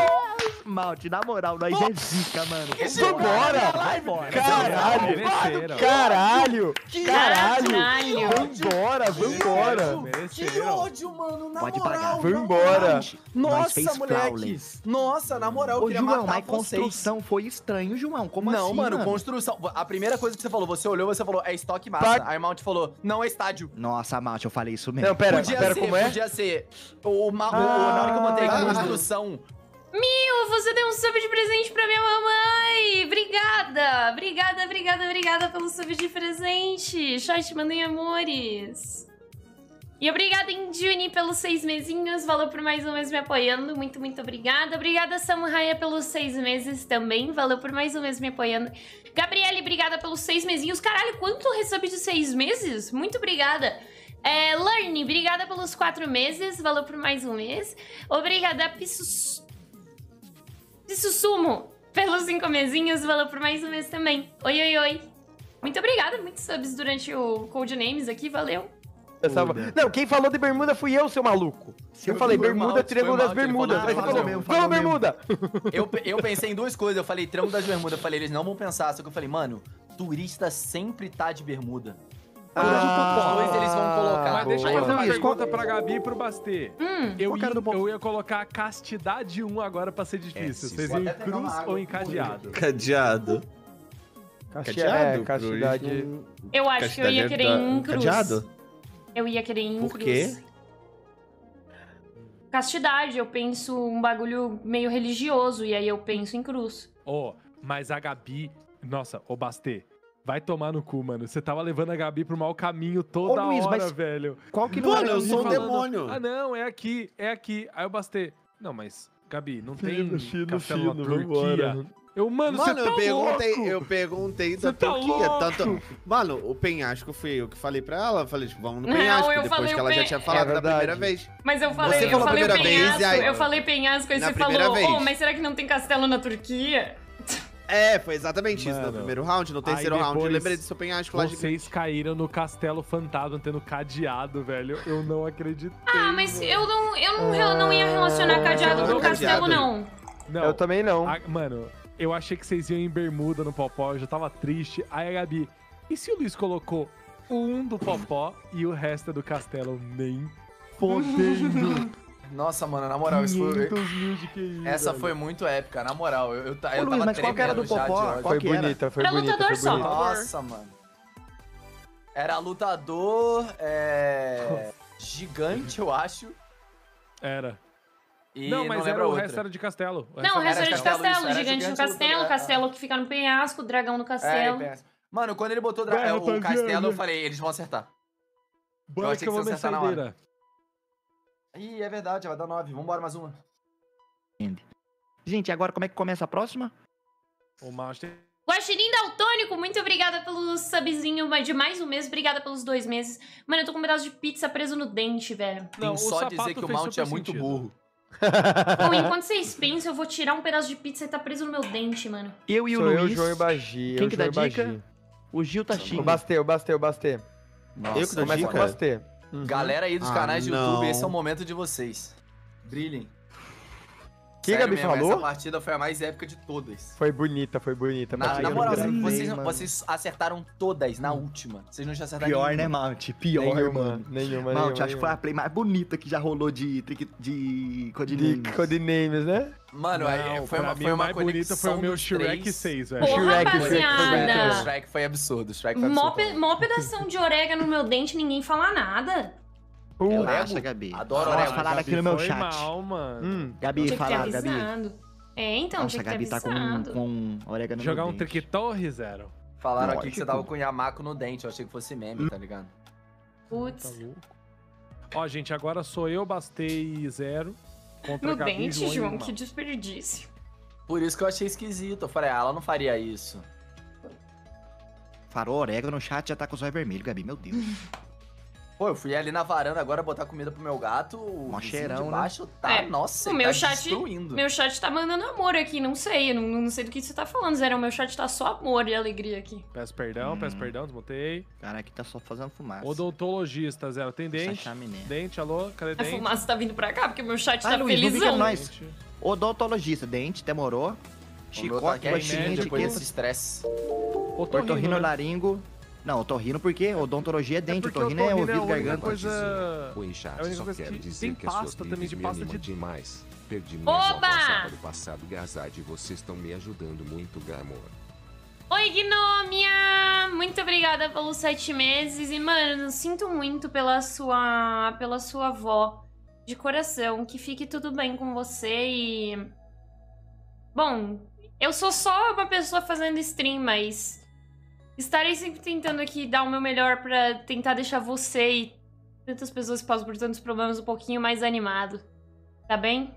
Malte, na moral, nós é zica, mano. Vambora. Vambora. Caralho. Mereceram. Caralho. Caralho. Caralho. Vambora, vambora. Que Mereceram. ódio, mano, na Pode moral. pagar. na Vambora. moral. Nós Nossa, fez moleque. flawless. Nossa, na moral, eu Ô, queria João, matar mas vocês. construção foi estranho, João. Como não, assim, mano, construção. A primeira coisa que você falou, você olhou, você falou, é estoque massa. Tá. Aí o Mount falou, não é estádio. Nossa, Malte, eu falei isso mesmo. Não, pera, podia pera, ser, como é? podia ser. O, o, ma- o- Ah, na hora que eu botei tá. construção, Mil, você deu um sub de presente pra minha mamãe! Obrigada! Obrigada, obrigada, obrigada pelo sub de presente! Shot, mandem amores! E obrigada, Injuni, pelos seis mesinhos. Valeu por mais um mês me apoiando. Muito, muito obrigada. Obrigada, Samurai, pelos seis meses também. Valeu por mais um mês me apoiando. Gabriele, obrigada pelos seis mesinhos. Caralho, quanto recebe de seis meses? Muito obrigada. É, Learn, obrigada pelos quatro meses. Valeu por mais um mês. Obrigada, Pissus... Pissussumo, pelos cinco mesinhos. Valeu por mais um mês também. Oi, oi, oi. Muito obrigada. Muitos subs durante o Codenames aqui. Valeu. Eu tava- Não, quem falou de bermuda fui eu, seu maluco. Eu falei, foi bermuda, mal, triângulo foi das mal que ele bermudas. falou, Aí você falou falou, mesmo, vamos, bermuda. eu, pe- eu pensei em duas coisas. Eu falei, Triângulo das Bermudas. Eu falei, eles não vão pensar. Só que eu falei, mano, turista sempre tá de bermuda. Ah, Os dois eles vão colocar. Mas deixa eu boa. fazer uma Luiz, pergunta pra Gabi e pro Bastê. Hum, Eu Qual que era ia, do povo? eu ia colocar castidade um agora pra ser difícil. sim. Vocês Vou iam em até pegar uma cruz água ou em aqui. cadeado? Cadeado. Cache- é, castidade. não- eu acho que eu ia Cadeado querer é em da- cruz. Cadeado? Eu ia querer em Por cruz. quê? Castidade, eu penso um bagulho meio religioso. E aí eu penso em cruz. Ó, mas a Gabi... Nossa, ô Bastê, vai tomar no cu, mano. Você tava levando a Gabi pro mau caminho toda Ô, Luiz, hora, mas- velho. Qual que não Mano, era eu isso? sou um Falando, demônio. Ah, não, é aqui, é aqui. Aí o Bastê... Não, mas, Gabi, não tem Fino, fino, castelo fino, na Turquia? vambora. Eu, mano, Mano, você tá eu perguntei, louco. eu perguntei Você da tá Turquia. louco. Tanto... Mano, o penhasco fui eu que falei pra ela. Eu falei, tipo, vamos no Não, penhasco. eu depois falei que o ela já pen- tinha É falado da verdade. primeira vez. Mas eu falei, eu falou a falei o primeira vez, penhasco, e aí- eu falei penhasco, aí Na você primeira falou, vez. oh, mas será que não tem castelo na Turquia? É, foi exatamente isso. Mano, No primeiro round, no terceiro aí round, eu depois lembrei do seu penhasco lá de Vocês caíram no castelo fantasma tendo cadeado, velho. Eu não acreditei. Ah, mas mano. eu não, eu não, eu não ia relacionar cadeado não, com castelo, cadeado. não. Não, Eu também não. a- mano, eu achei que vocês iam em bermuda no Popó, eu já tava triste. Aí a Gabi, e se o Luiz colocou um do Popó e o resto é do castelo? Nem fodendo. Nossa, mano, na moral, isso foi... quinhentos mil de Q I, Essa velho. foi muito épica, na moral. Eu, eu, ta- Ô, eu Luiz, tava mas qual que era tremendo do já de Popó? ódio. Qual Foi que era? bonita, foi Era bonita, lutador foi só. bonita. Nossa, mano. Era lutador, é... gigante, eu acho. Era. E não, mas lembro era a o outra. resto era de castelo. O Não, o resto era era de castelo, castelo, isso, era gigante no gigante castelo, lutador, é, castelo que fica no penhasco, dragão no É, castelo. pensa. Mano, quando ele botou dra- Vai, é, o rapaziada. castelo, eu falei, eles vão acertar. Eu achei Bora que que eu vou você na acertar na hora. saideira. Ih, é verdade, vai dar nove. Vambora, mais uma. Gente, agora como é que começa a próxima? O Master Guaxinim Daltônico, muito obrigada pelo subzinho de mais um mês, obrigada pelos dois meses. Mano, eu tô com um pedaço de pizza preso no dente, velho. Tem Não, o só sapato dizer que o fez Mount é super muito sentido. burro. Bom, enquanto vocês pensam, eu vou tirar um pedaço de pizza e tá preso no meu dente, mano. Eu e o Sou eu, Luiz. João e Bagi. Quem eu, que João dá e dica? Bagi. O Gil tá O xinga. Bastê, o Bastê, o Bastê. Nossa, Eu que dou Começa dica? com o Bastê. Uhum. Galera aí dos Ah, canais de não. YouTube, esse é o momento de vocês. Brilhem. Que Sério Gabi mesmo, falou? Essa partida foi a mais épica de todas. Foi bonita, foi bonita. Na, Bastê, na eu moral, não gravei, vocês, mano. vocês acertaram todas na última. Vocês não tinham acertado Pior, né, nenhuma. Mount? Pior, nenhuma, mano. nenhuma, Mount, nenhuma. acho que foi a play mais bonita que já rolou de, de, de De Codenames. codenames, né? Mano, aí Não, foi pra uma, mim, foi o uma mais bonito foi o conexão meu dos Shrek três. seis, velho. Porra, Shrek, Shrek foi O rapaziada. Shrek foi absurdo, o Shrek foi Mó, absurdo. pe mó pedação de orégano no meu dente, ninguém fala nada. Uh, Relaxa, Orego? Gabi. Adoro Nossa, orégano. falaram Gabi aqui no meu foi chat. mal, mano. hum. Gabi, Tinha que ter falaram, Gabi. avisado. É, então, Nossa, tinha a que ter Gabi tá com, avisado. com orégano no Jogar um dente. triquitorre, zero. Falaram aqui que Lógico. você tava com Yamako no dente, eu achei que fosse meme, tá ligado? Tá Putz. louco. Ó, gente, agora sou eu, Bastei zero. Contra No Gabi, dente, João e João, Mal. que desperdício. Por isso que eu achei esquisito. Eu falei, ah, ela não faria isso. Farou orégano no chat, já tá com os olhos vermelhos, Gabi. Meu Deus. Pô, eu fui ali na varanda agora botar comida pro meu gato. O Mó vizinho cheirão, de baixo tá, É, nossa, o ele meu tá chat- destruindo. Meu chat tá mandando amor aqui, não sei. Não, não sei do que você tá falando, Zero. O meu chat tá só amor e alegria aqui. Peço perdão, Hum. peço perdão, desmontei. Cara, aqui tá só fazendo fumaça. Odontologista, zero. Tem Essa dente? chaminé. Dente, alô? Cadê A dente? fumaça tá vindo pra cá, porque o meu chat Ah, tá Luiz, não fica felizão. nós. Dente. Odontologista, dente, demorou. O meu tá Chicote, quietinho coxinha de depois quinta. desse estresse. Otorrino, né? Otorrinolaringo. Não, otorrino por quê? Odontologia é dente, porque otorrino é otorrino ouvido, a única garganta. coisa... Oi, chat, É a única só coisa quero que- dizer tem que as pasta suas também, lives de me pasta animam de- demais. Perdi minhas Oba! avós sábado passado, Gazade, e vocês estão me ajudando muito, amor. Oi, Gnômia! Muito obrigada pelos sete meses. E, mano, eu sinto muito pela sua, pela sua avó. De coração. Que fique tudo bem com você e... Bom, eu sou só uma pessoa fazendo stream, mas... Estarei sempre tentando aqui dar o meu melhor pra tentar deixar você e tantas pessoas que passam por tantos problemas um pouquinho mais animado. Tá bem?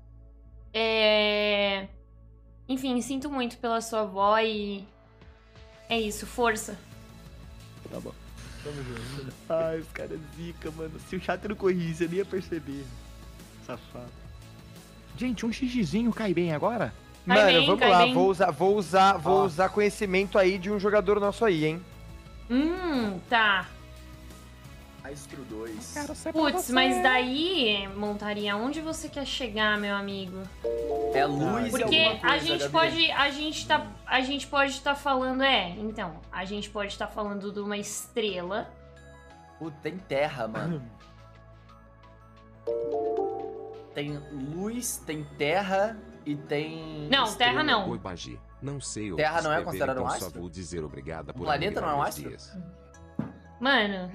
É... Enfim, sinto muito pela sua avó e... É isso, força. Tá bom. Ai, os caras zica, mano. Se o chat não corrigisse, eu nem ia perceber. Safado. Gente, um xixizinho cai bem agora? Cai Mano, bem, vamos cai lá, bem. vou usar, vou usar, vou Ó. usar conhecimento aí de um jogador nosso aí, hein? Hum, tá. Maestro dois. Quero ser pra Putz, você. mas daí, Montaria, onde você quer chegar, meu amigo? É luz e Porque alguma coisa, a gente Gabi. pode, a gente tá, a gente pode estar falando, é, então, a gente pode estar falando de uma estrela. Puta, tem terra, mano. Tem luz, tem terra e tem... Não, estrela. terra não. Oi, Bagi. Não sei o Terra que não é escrever, considerado um então só astro? vou dizer obrigada por planeta não é um alegrar meus astro? dias. Mano,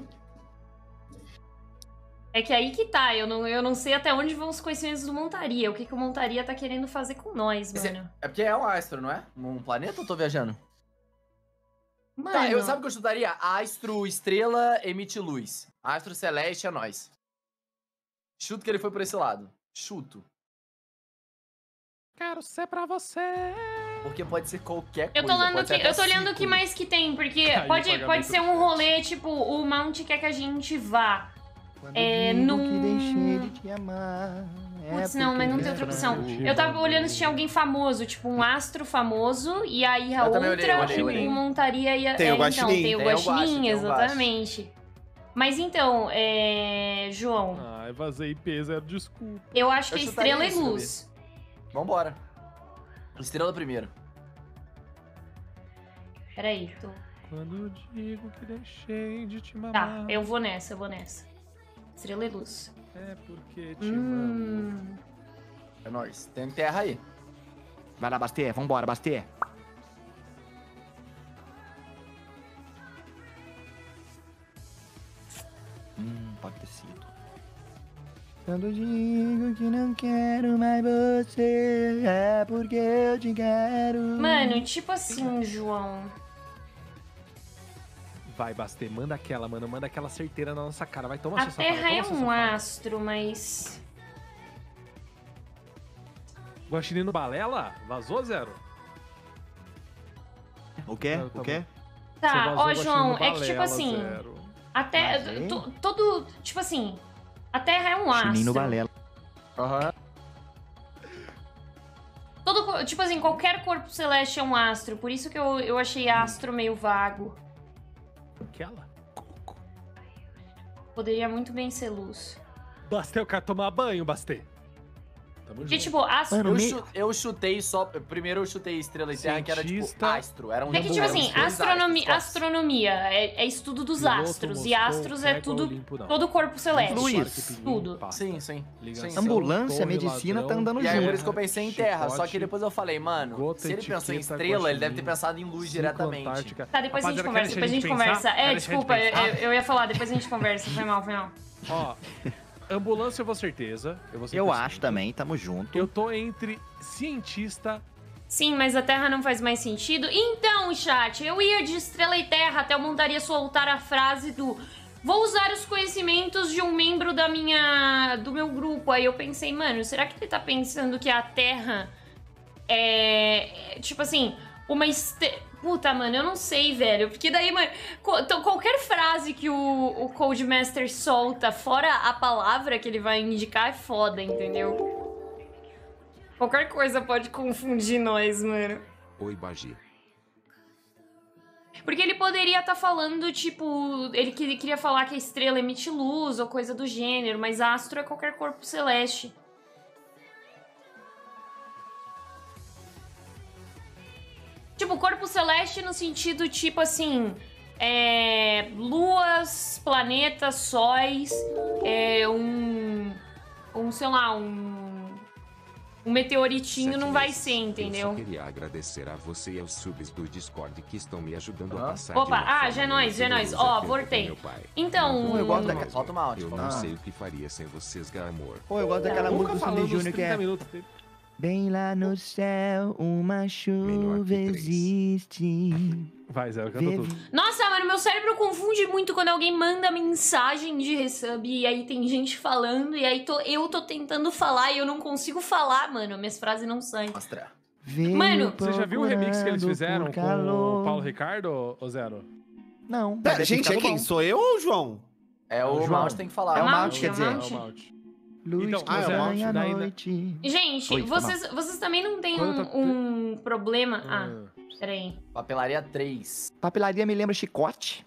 é que aí que tá, eu não, eu não sei até onde vão os conhecimentos do Montaria, o que, que o Montaria tá querendo fazer com nós, Esse- mano. É porque é um astro, não é? Um planeta ou tô viajando? Mano, Tá, eu sabe o que eu chutaria? Astro, estrela, emite luz. Astro celeste é nós. Chuto que ele foi por esse lado. Chuto. Quero ser pra você. Porque pode ser qualquer Eu coisa. tô olhando pode ser que, até eu tô olhando o cinco. que mais que tem, porque Caiu o pode, pagamento pode ser do um rolê, tipo, o Mount quer que a gente vá. Quando É, digo num- que deixei de te amar. é Putz, não, mas não porque tem outra me opção. amou. Eu tava olhando se tinha alguém famoso, tipo um astro famoso, e aí a Eu também olhei, outra, olhei, tipo, olhei. montaria e a... Tem é, o então, Guaxinim. tem o Tem o Guaxinim, Guaxi, tem o Guaxi. exatamente. Mas então, é... João, Ai, vazei P, zero desculpa. eu acho Eu que a chutaria estrela é isso, luz. Vambora. Estrela primeiro. Peraí, tô... Quando digo que deixei de te mamar. Tá, eu vou nessa, eu vou nessa. Estrela é luz. É porque te amo. Hum... É nóis. Tem terra aí. Vai lá, Bastê, vambora, Bastê. Hum, pode ter sido. Quando digo que não quero mais você, é porque eu te quero. Mano, tipo assim, João... Vai, Bastê, manda aquela, mano. Manda aquela certeira na nossa cara. Vai tomar A sua Terra safada, é toma um sua safada. astro, mas... Guaxinim no balela? Vazou, Zero? O quê? Não, tá o quê? Você Tá, vazou ó, o Guaxinim João, no é que tipo balela, assim... Zero. Até... Vazei? to- Todo... Tipo assim... A Terra é um astro. Chininho no balela. Aham. Todo, co- tipo assim, qualquer corpo celeste é um astro. Por isso que eu, eu achei astro meio vago. Aquela? Poderia muito bem ser luz. Bastê, eu quero tomar banho, Bastê. Tamo Porque, junto. tipo, astro... Mano, Eu, me- chu- eu chutei só. Primeiro eu chutei estrela e terra, que era tipo Cientista. astro. Era um É que, tipo eram assim, os dois astronomi astros, astronomia é, é estudo dos Piloto astros. E Moscou, astros é pega tudo... Olimpo, não. Todo corpo celeste. Luiz. Tudo. Passa. Sim, sim. Ligação, Sim, Ambulância, torre, medicina, tá ladrão, andando E aí, por junto. isso que eu pensei em terra. Só que chicote, depois eu falei, mano, gota, se ele pensou em etiqueta, estrela, ele deve ter guaxinim, pensado em luz cinco diretamente. Antártica. Tá, depois a gente Rapaziada, conversa, quer depois a gente deixar conversa. pensar? É, Quer deixar a gente desculpa, eu, pensar? eu ia falar, depois a gente conversa. Foi mal, foi mal. Ó, ambulância eu vou certeza. Eu, vou Eu certeza. acho também, tamo junto. Eu tô entre cientista. Sim, mas a Terra não faz mais sentido. Então, chat, eu ia de estrela e terra até eu mandaria soltar a frase do... Vou usar os conhecimentos de um membro da minha... do meu grupo. Aí eu pensei, mano, será que ele tá pensando que a Terra é... tipo assim, uma... Este... Puta, mano, eu não sei, velho. Porque daí, mano, co- então, qualquer frase que o, o Codemaster solta, fora a palavra que ele vai indicar, é foda, entendeu? Qualquer coisa pode confundir nós, mano. Oi, Bagi. Porque ele poderia estar falando, tipo... Ele que- queria falar que a estrela emite luz ou coisa do gênero, mas astro é qualquer corpo celeste. Tipo, corpo celeste no sentido, tipo assim... É... Luas, planetas, sóis... É um... Um, sei lá, um... Um meteoritinho não vai ser, Eu entendeu? só queria agradecer a você e aos subs do Discord que estão me ajudando a Ah. passar Opa, de uma ah, forma já é nóis, já é nóis. menos Ó, dolorosa voltei. pelo meu pai. Então... Eu gosto daquela- Falta uma áudio. Eu falta não uma. sei o que faria sem vocês, amor. Pô, eu gosto daquela Nunca música do falando Sandy os Júnior que trinta é... minutos dele. Bem lá no céu, uma Menor chuva que três. existe. Vai, Zero, canta Vê- tudo. Nossa, mano, meu cérebro confunde muito quando alguém manda mensagem de resub e aí tem gente falando e aí tô, eu tô tentando falar e eu não consigo falar, mano. Minhas frases não saem. Mostra. Veio Mano, Você já viu o remix que eles procurando fizeram por com calor. o Paulo Ricardo, ou Zero? Não. Tá, mas deve gente, ter é ficado quem? bom. Sou eu ou o João? É o João. Malte tem que falar. É o Malte, Malte, quer é o dizer. Malte. É o Malte. Luz Então, que ah, é o banha Malte, a daí- noite. Gente, Oi, foi vocês, vocês também não têm Quando um, eu tô- um problema... Ah, Ah. peraí. Papelaria três. Papelaria me lembra chicote.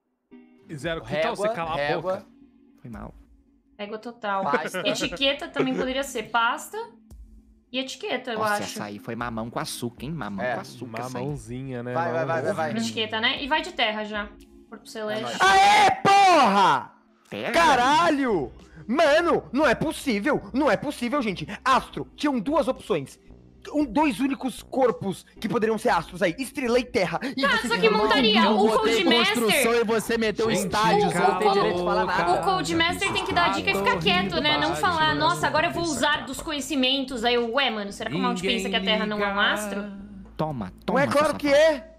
Zero, que tal você calar a régua, boca? Foi mal. Pega total. Pasta. Etiqueta também poderia ser pasta e etiqueta, eu Nossa, acho. essa aí foi mamão com açúcar, hein? Mamão É, com açúcar. essa aí. Mamãozinha, né? Vai, vai, vai, vai, vai. Etiqueta, né? E vai de terra já. Corpo É celeste. nóis. Aê, porra! Terra? Caralho! Mano, não é possível, não é possível, gente. Astro, tinham duas opções. Um, dois únicos corpos que poderiam ser astros aí, estrela e terra. E Ah, você só que montaria. Eu O botei Codemaster... construção e você meteu Gente, estádio, você não tem cala direito de falar a boca. nada. O Codemaster tem que dar a dica e ficar quieto, né? Não falar, nossa, agora eu vou usar dos conhecimentos. Aí eu, ué, mano, será que o Malte pensa que a Terra não é um astro? Toma, toma. Não é claro seu que safado. é.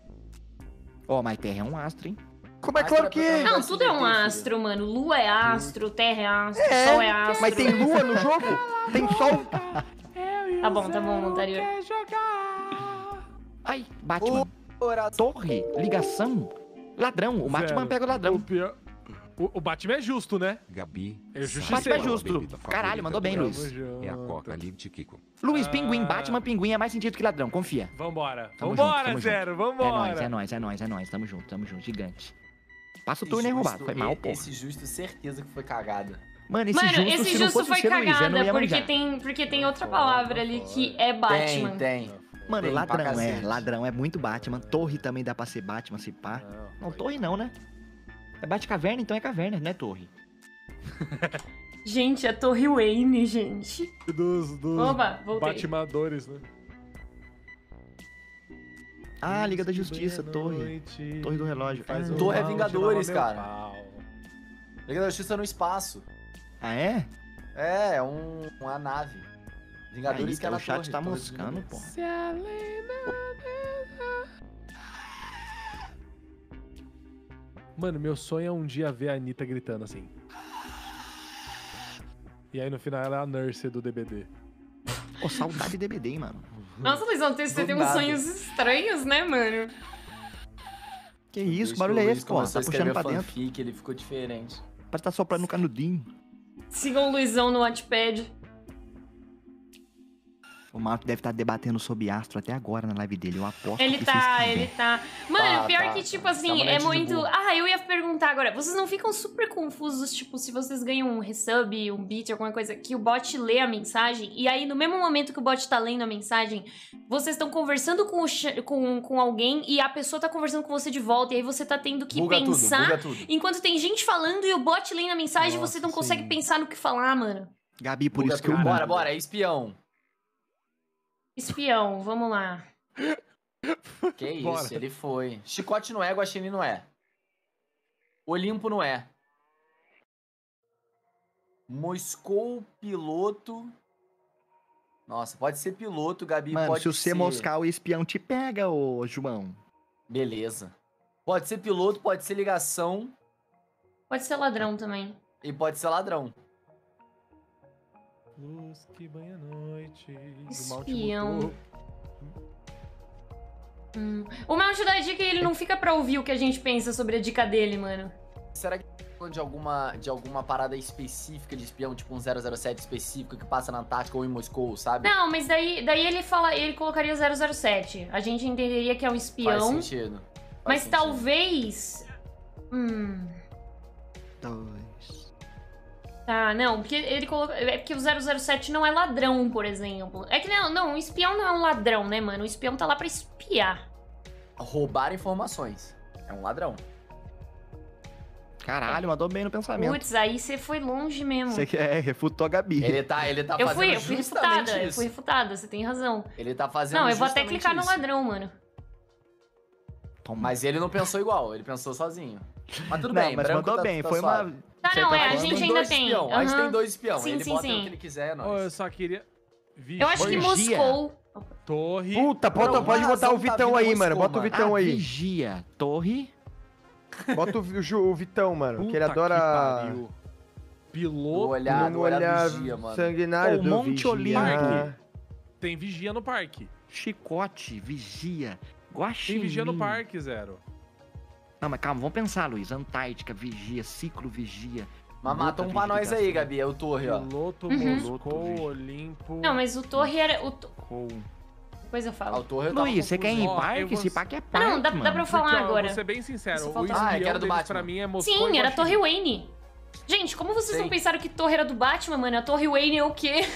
Ó, mas terra é um astro, hein? Como é claro que é? Não, tudo é um astro, mano. Lua é astro, Terra é astro, É, Sol é astro. mas tem lua no jogo? Tem sol? Tá bom, tá bom, Montaria. Batman, Coração. torre, ligação, ladrão. O Batman Zero. pega o ladrão. O, pior... o, o Batman é justo, né? Gabi. É sabe justiceiro. Batman é qual a justo. bebida Caralho, favorita mandou bem, do Luiz. Gabi? É a junto. Coca Live Kiko. Luiz Pinguim, Ah. Batman Pinguim é mais sentido que ladrão, confia. Vambora. Tamo Vambora, junto, tamo Zero. É Vambora. nóis, é nóis, é nóis, é nóis. Tamo junto, tamo junto, gigante. Passa o Esse turno aí, justo- roubado. Foi mal, pô. Esse justo, certeza que foi cagada. Mano, esse Mano, justo, esse se não justo fosse foi ser Luiz, eu cagada, não ia porque manjar. tem, porque tem Não outra foi, palavra não ali foi. que é Batman. Tem, tem. Mano, Tem pra ladrão é, cacete. ladrão é muito Batman. Torre também dá pra ser Batman, se pá. Não, torre não, né? É Batcaverna, então é caverna, não é torre. Gente, é Torre Wayne, gente. Dos, dos Opa, voltei. batimadores, né? Ah, Liga da Que Justiça, bem à torre. noite, Torre do relógio. faz Ah. o Torre é mal, Vingadores, tirava meu cara. pau. Liga da Justiça no espaço. Ah, é? É, é um, uma nave. Vingadores Aí, que é na o chat torre, tá Torre dos moscando, pô. Vingadores. Se a lenda- Mano, meu sonho é um dia ver a Anitta gritando assim. E aí no final ela é a nurse do D B D. Pô, saudade de D B D, hein, mano. Nossa, Luizão, você Do tem uns nada. sonhos estranhos, né, mano? Que isso, que Desde barulho o é Luiz esse, pô? começou Tá a escrever puxando pra dentro. fanfic, ele ficou diferente. Parece que tá soprando no canudinho. Sigam o Luizão no Wattpad. O Marco deve estar debatendo sobre Astro até agora na live dele. Eu aposto Ele que tá, vocês quiserem. ele tá. Mano, Tá, pior tá, que, tipo tá. assim, Tamo na é de muito. Google. Ah, eu ia perguntar agora. Vocês não ficam super confusos, tipo, se vocês ganham um resub, um beat, alguma coisa, que o bot lê a mensagem, e aí no mesmo momento que o bot tá lendo a mensagem, vocês estão conversando com, o cha- com, com alguém e a pessoa tá conversando com você de volta, e aí você tá tendo que Buga tudo, pensar. buga tudo. Enquanto tem gente falando e o bot lendo a mensagem, Nossa, você não sim. consegue pensar no que falar, mano. Gabi, por Buga isso que eu... tudo. Bora, bora, é espião. Espião, vamos lá. Que isso, Bora. ele foi. Chicote não é, Guaxinim não é. Olimpo não é. Moscou piloto. Nossa, pode ser piloto, Gabi. Mano, pode se você ser... moscar, o espião te pega, ô João. Beleza. Pode ser piloto, pode ser ligação Pode ser ladrão também. e pode ser ladrão. Luz que banha a noite. do Espião. Malte Hum. O Mount da dica, ele não fica pra ouvir o que a gente pensa sobre a dica dele, mano. Será que tá falando de alguma, de alguma parada específica de espião, tipo um zero zero sete específico que passa na Antártica ou em Moscou, sabe? Não, mas daí, daí ele fala, ele colocaria zero zero sete. A gente entenderia que é um Faz espião, sentido. Faz mas sentido. talvez... Hum... Dois. Tá, não, porque ele colocou... É porque o zero zero sete não é ladrão, por exemplo. É que não, não, o espião não é um ladrão, né, mano? O espião tá lá pra espiar. Roubar informações. É um ladrão. Caralho, mandou bem no pensamento. Putz, aí você foi longe mesmo. Você que é, refutou a Gabi. Ele tá, ele tá Eu fazendo fui, eu fui justamente refutada, eu isso. fui refutada, você tem razão. Ele tá fazendo Não, eu vou até justamente clicar no isso. ladrão, mano. Toma. Mas ele não pensou igual, ele pensou sozinho. Mas tudo Não, bem, mas branco mandou tá- bem. tá Foi suave. uma... Tá, Você não, tá é, a falando gente Tem ainda dois tem. espião, A gente aham. tem dois espião, Sim, ele sim, bota sim. o que ele quiser, é Oh, nóis. eu só queria... Vixe, Eu acho que Orgia. Moscou... Torre... Puta, Por bota, alguma pode botar razão o tá Vitão vindo aí, Moscou, mano. Bota o mano. Vitão Ah, aí. vigia. Torre. Bota o, Vi- o Ju- o Vitão, mano. Puta que ele adora. pariu. O Piloto... olhar, no do olhar olhar vigia, mano. sanguinário O do Monte Vigia. Olimpo. Tem vigia no parque. Chicote. Vigia. Tem Guaxinim. vigia no parque, Zero. Não, mas calma, vamos pensar, Luiz. Antártica, vigia. Ciclo, vigia. Mas mata um pra nós aí, Gabi, é o torre, ó. Piloto, Uhum. Moscou, Piloto, Olimpo... Não, mas o Torre era... O to- Com... Depois eu Ah, falo. o torre eu tava Luiz, você quer ir em Ó, eu parque? vou- Esse parque é Não, parque, não, dá, dá pra eu mano. falar Porque, ó, agora. vou ser bem sincero, Só o falta- espião Ah, que era do deles Batman. pra mim é Moscou Sim, e era a Guaxinim. Torre Wayne. Gente, como vocês Sim. não pensaram que Torre era do Batman, mano? A Torre Wayne é o quê?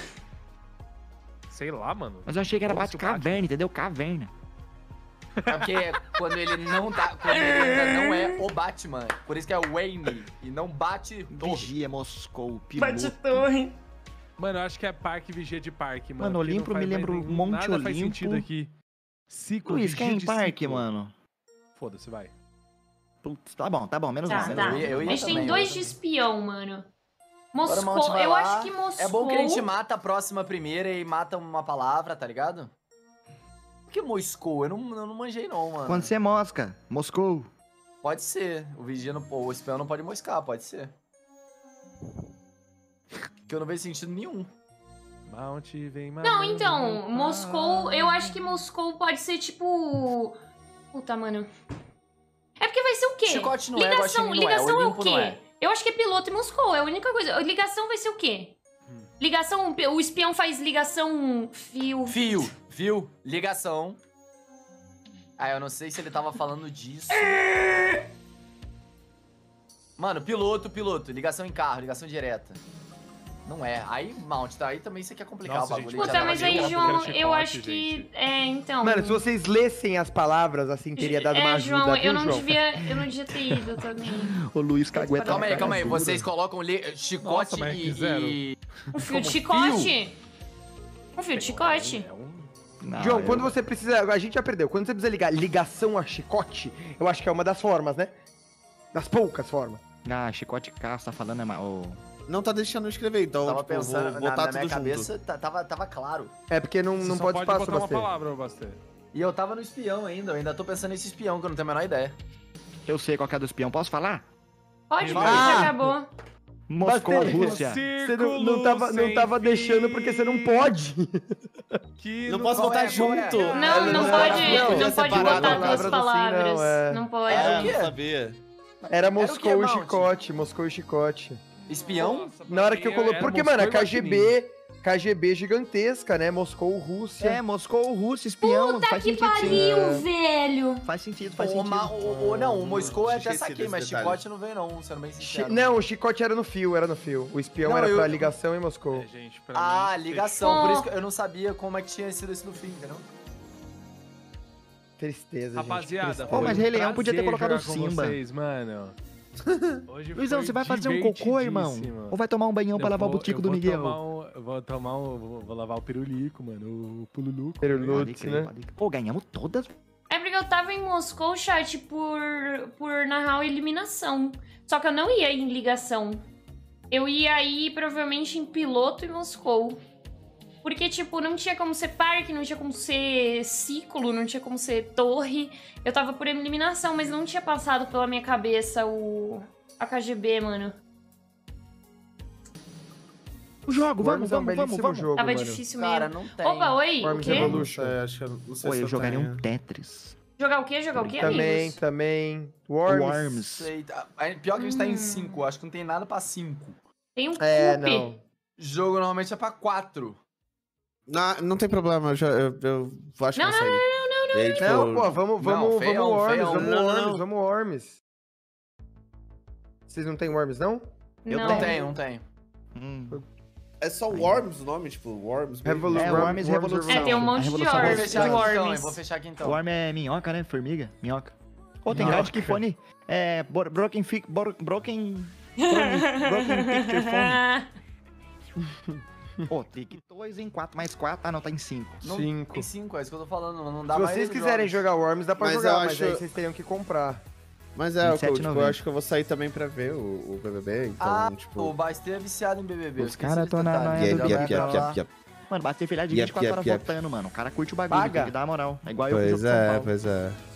Sei lá, mano. Mas eu achei que era Fosse o Batcaverna, entendeu? Caverna. É porque quando ele não tá. Quando ele ainda não é o Batman. Por isso que é o Wayne. E não bate torre. Vigia, Moscou, Bate piloto. Torre. Mano, eu acho que é parque vigia de parque, mano. Mano, porque não Olimpo faz me mais lembra o nenhum- Monte Nada faz Olimpo. sentido aqui. Ciclo, Luiz, vigia quer ir em de parque, ciclo. mano? Foda-se, vai. Putz, tá bom, tá bom, menos Tá, mal, menos tá. mal. Eu ia- eu ia A gente tem também, dois eu de também. espião, mano. Agora o Mount Moscou, vai eu lá. acho que Moscou... É bom que a gente mata a próxima primeira e mata uma palavra, tá ligado? Por que Moscou? Eu não, eu não manjei não, mano. Quando você mosca, Moscou. Pode ser. O vigia não, o espião não pode moscar, pode ser. Que eu não vejo sentido nenhum. Mount vem Não, mamando então, no Moscou, pau. eu acho que Moscou pode ser tipo. Puta, mano. É porque vai ser o quê? Chicote não é, ligação, Guaxinim não é, ligação é, o Olimpo quê? não é. Eu acho que é piloto e Moscou, é a única coisa. Ligação vai ser o quê? Hum. Ligação, o espião faz ligação fio. Fio, viu? Ligação. Ah, eu não sei se ele tava falando disso. Mano, piloto, piloto. Ligação em carro, ligação direta. Não é. Aí, Mount, tá? Aí também você quer complicar Nossa, o bagulho. gente, já Puta, dá mas pra aí, ver. eu João, quero eu chicote, acho que. gente. É, então. Mano, se vocês lessem as palavras, assim, teria dado uma É, ajuda, João, viu, eu não João? devia. Eu não devia ter ido também. O Luiz cagueta. Calma aí, na calma aí. cara dura. Vocês colocam li... chicote Nossa, mas e, quiseram. e... Um fio de Como chicote? Um fio de chicote? É um- Não, João, eu- quando você precisa. A gente já perdeu. Quando você precisa ligar ligação a chicote, eu acho que é uma das formas, né? Das poucas formas. Ah, chicote K, você tá falando é mal. Não tá deixando eu escrever, então Tava tipo, pensando, vou na, botar na minha tudo junto. cabeça, tá- tava, tava claro. É porque não, Você não só pode espaço, botar uma Bastê. palavra, Bastê. E eu tava no espião ainda, eu ainda tô pensando nesse espião, que eu não tenho a menor ideia. Eu sei qual que é do espião, posso falar? Pode, Ah! pode, já acabou. Moscou, Bastante. Rússia. Você não, não tava, não tava deixando porque você não pode. Que Não no- posso Qual botar é, junto. qual é? Não, não, não, pode, não, não, não, pode separado, botar não, duas palavras assim, palavras. não, é. Não pode. É, É, o quê? não sabia. Era o Moscou quê, e Mount? chicote, Moscou e chicote. Espião? Nossa, Na hora que eu pra mim coloquei. era Porque, Moscou mano, a e Guaxinim. KGB. K G B gigantesca, né? Moscou, Rússia. É, Moscou, Rússia, espião. Puta faz que sentido, sim. pariu, velho. Faz sentido, faz O, sentido. ma- o, o- não, o Moscou eu até Esqueci saquei, desse mas detalhe. chicote não veio não, sendo bem Chi- sincero. Não, o chicote era no fio, era no fio. O espião Não, era eu- pra ligação em Moscou. É, gente, pra Ah, mim, ligação, por Oh. isso que eu não sabia como é que tinha sido esse do fim, entendeu? Tristeza, Rapaziada, gente. Pô, foi mas um Rei Leão podia ter prazer colocado jogar com Simba. Vocês, mano. Hoje Luizão, foi você vai fazer um cocô, irmão? divertidíssimo. Ou vai tomar um banhão pra Eu lavar o vou- botico eu do vou Miguel? Tomar um, eu vou tomar um. Vou, vou lavar o pirulico, mano. O pululuco. Pode Perlutz, crer, né? pode crer. Pô, ganhamos todas. É porque eu tava em Moscou, chat, por, por narrar a eliminação. Só que eu não ia em ligação. Eu ia ir, provavelmente, em piloto em Moscou. Porque, tipo, não tinha como ser parque, não tinha como ser ciclo, não tinha como ser torre. Eu tava por eliminação, mas não tinha passado pela minha cabeça o... a K G B, mano. O jogo, vamos, Worms é um vamos, vamos, belíssimo vamos. jogo, Tava mano. difícil Cara, mesmo. não tem. Opa, oi, o Worms quê? Evolution. Não sei, acho que eu não sei Pô, se eu eu jogaria tenho. um Tetris. Jogar o quê? Jogar o quê, Também, amigos? também. Worms. Worms. Sei, tá- é Pior que a gente tá em Hum. cinco, acho que não tem nada pra cinco. Tem um É, cupe. não. Jogo normalmente é pra quatro. Não, não tem problema, eu, já, eu, eu acho que Não, vai sair. Não, não, não, Não, pô, vamos, vamos, feião, vamos Worms, feião. vamos Não, não, Worms, não. vamos Worms. Vocês não tem Worms, não? Eu Não. Não tem, não tem. Hum. É só Worms o nome, tipo, Worms. mesmo? Revolu É, Worms, Worms Revolução. É, tem um A monte de Revolução Vou Worms. Worms. fechar De aqui então, hein, Worms. vou fechar aqui então. Worm é minhoca, né? Formiga? Minhoca. Pô, tem Minhoca. cara que fone. É. bor- Broken. Fi- bor- Broken. Broken, broken Picture Phone. Pô, tem que dois em quatro mais quatro. Ah, não, tá em cinco. Não, Cinco. Tem cinco, é isso que eu tô falando, não dá Se mais vocês jogos. quiserem jogar Worms, dá pra Mas jogar, eu mas acho- aí vocês teriam que comprar. Mas é, o que eu, vinte e sete e tipo, eu noventa. acho que eu vou sair também pra ver o, o B B B, então, Ah, tipo... o Bastê é viciado em B B B. eu Os esqueci cara desse tão na detalhe. noia Yep, do Já vai yep, pra yep, lá. yep, yep. Mano, basta ter filhado de Yep, vinte e quatro yep, horas yep. votando, mano. O cara curte o bagulho, Paga. tem que dar a moral. É igual eu que jogo Pois São é, Paulo. pois é.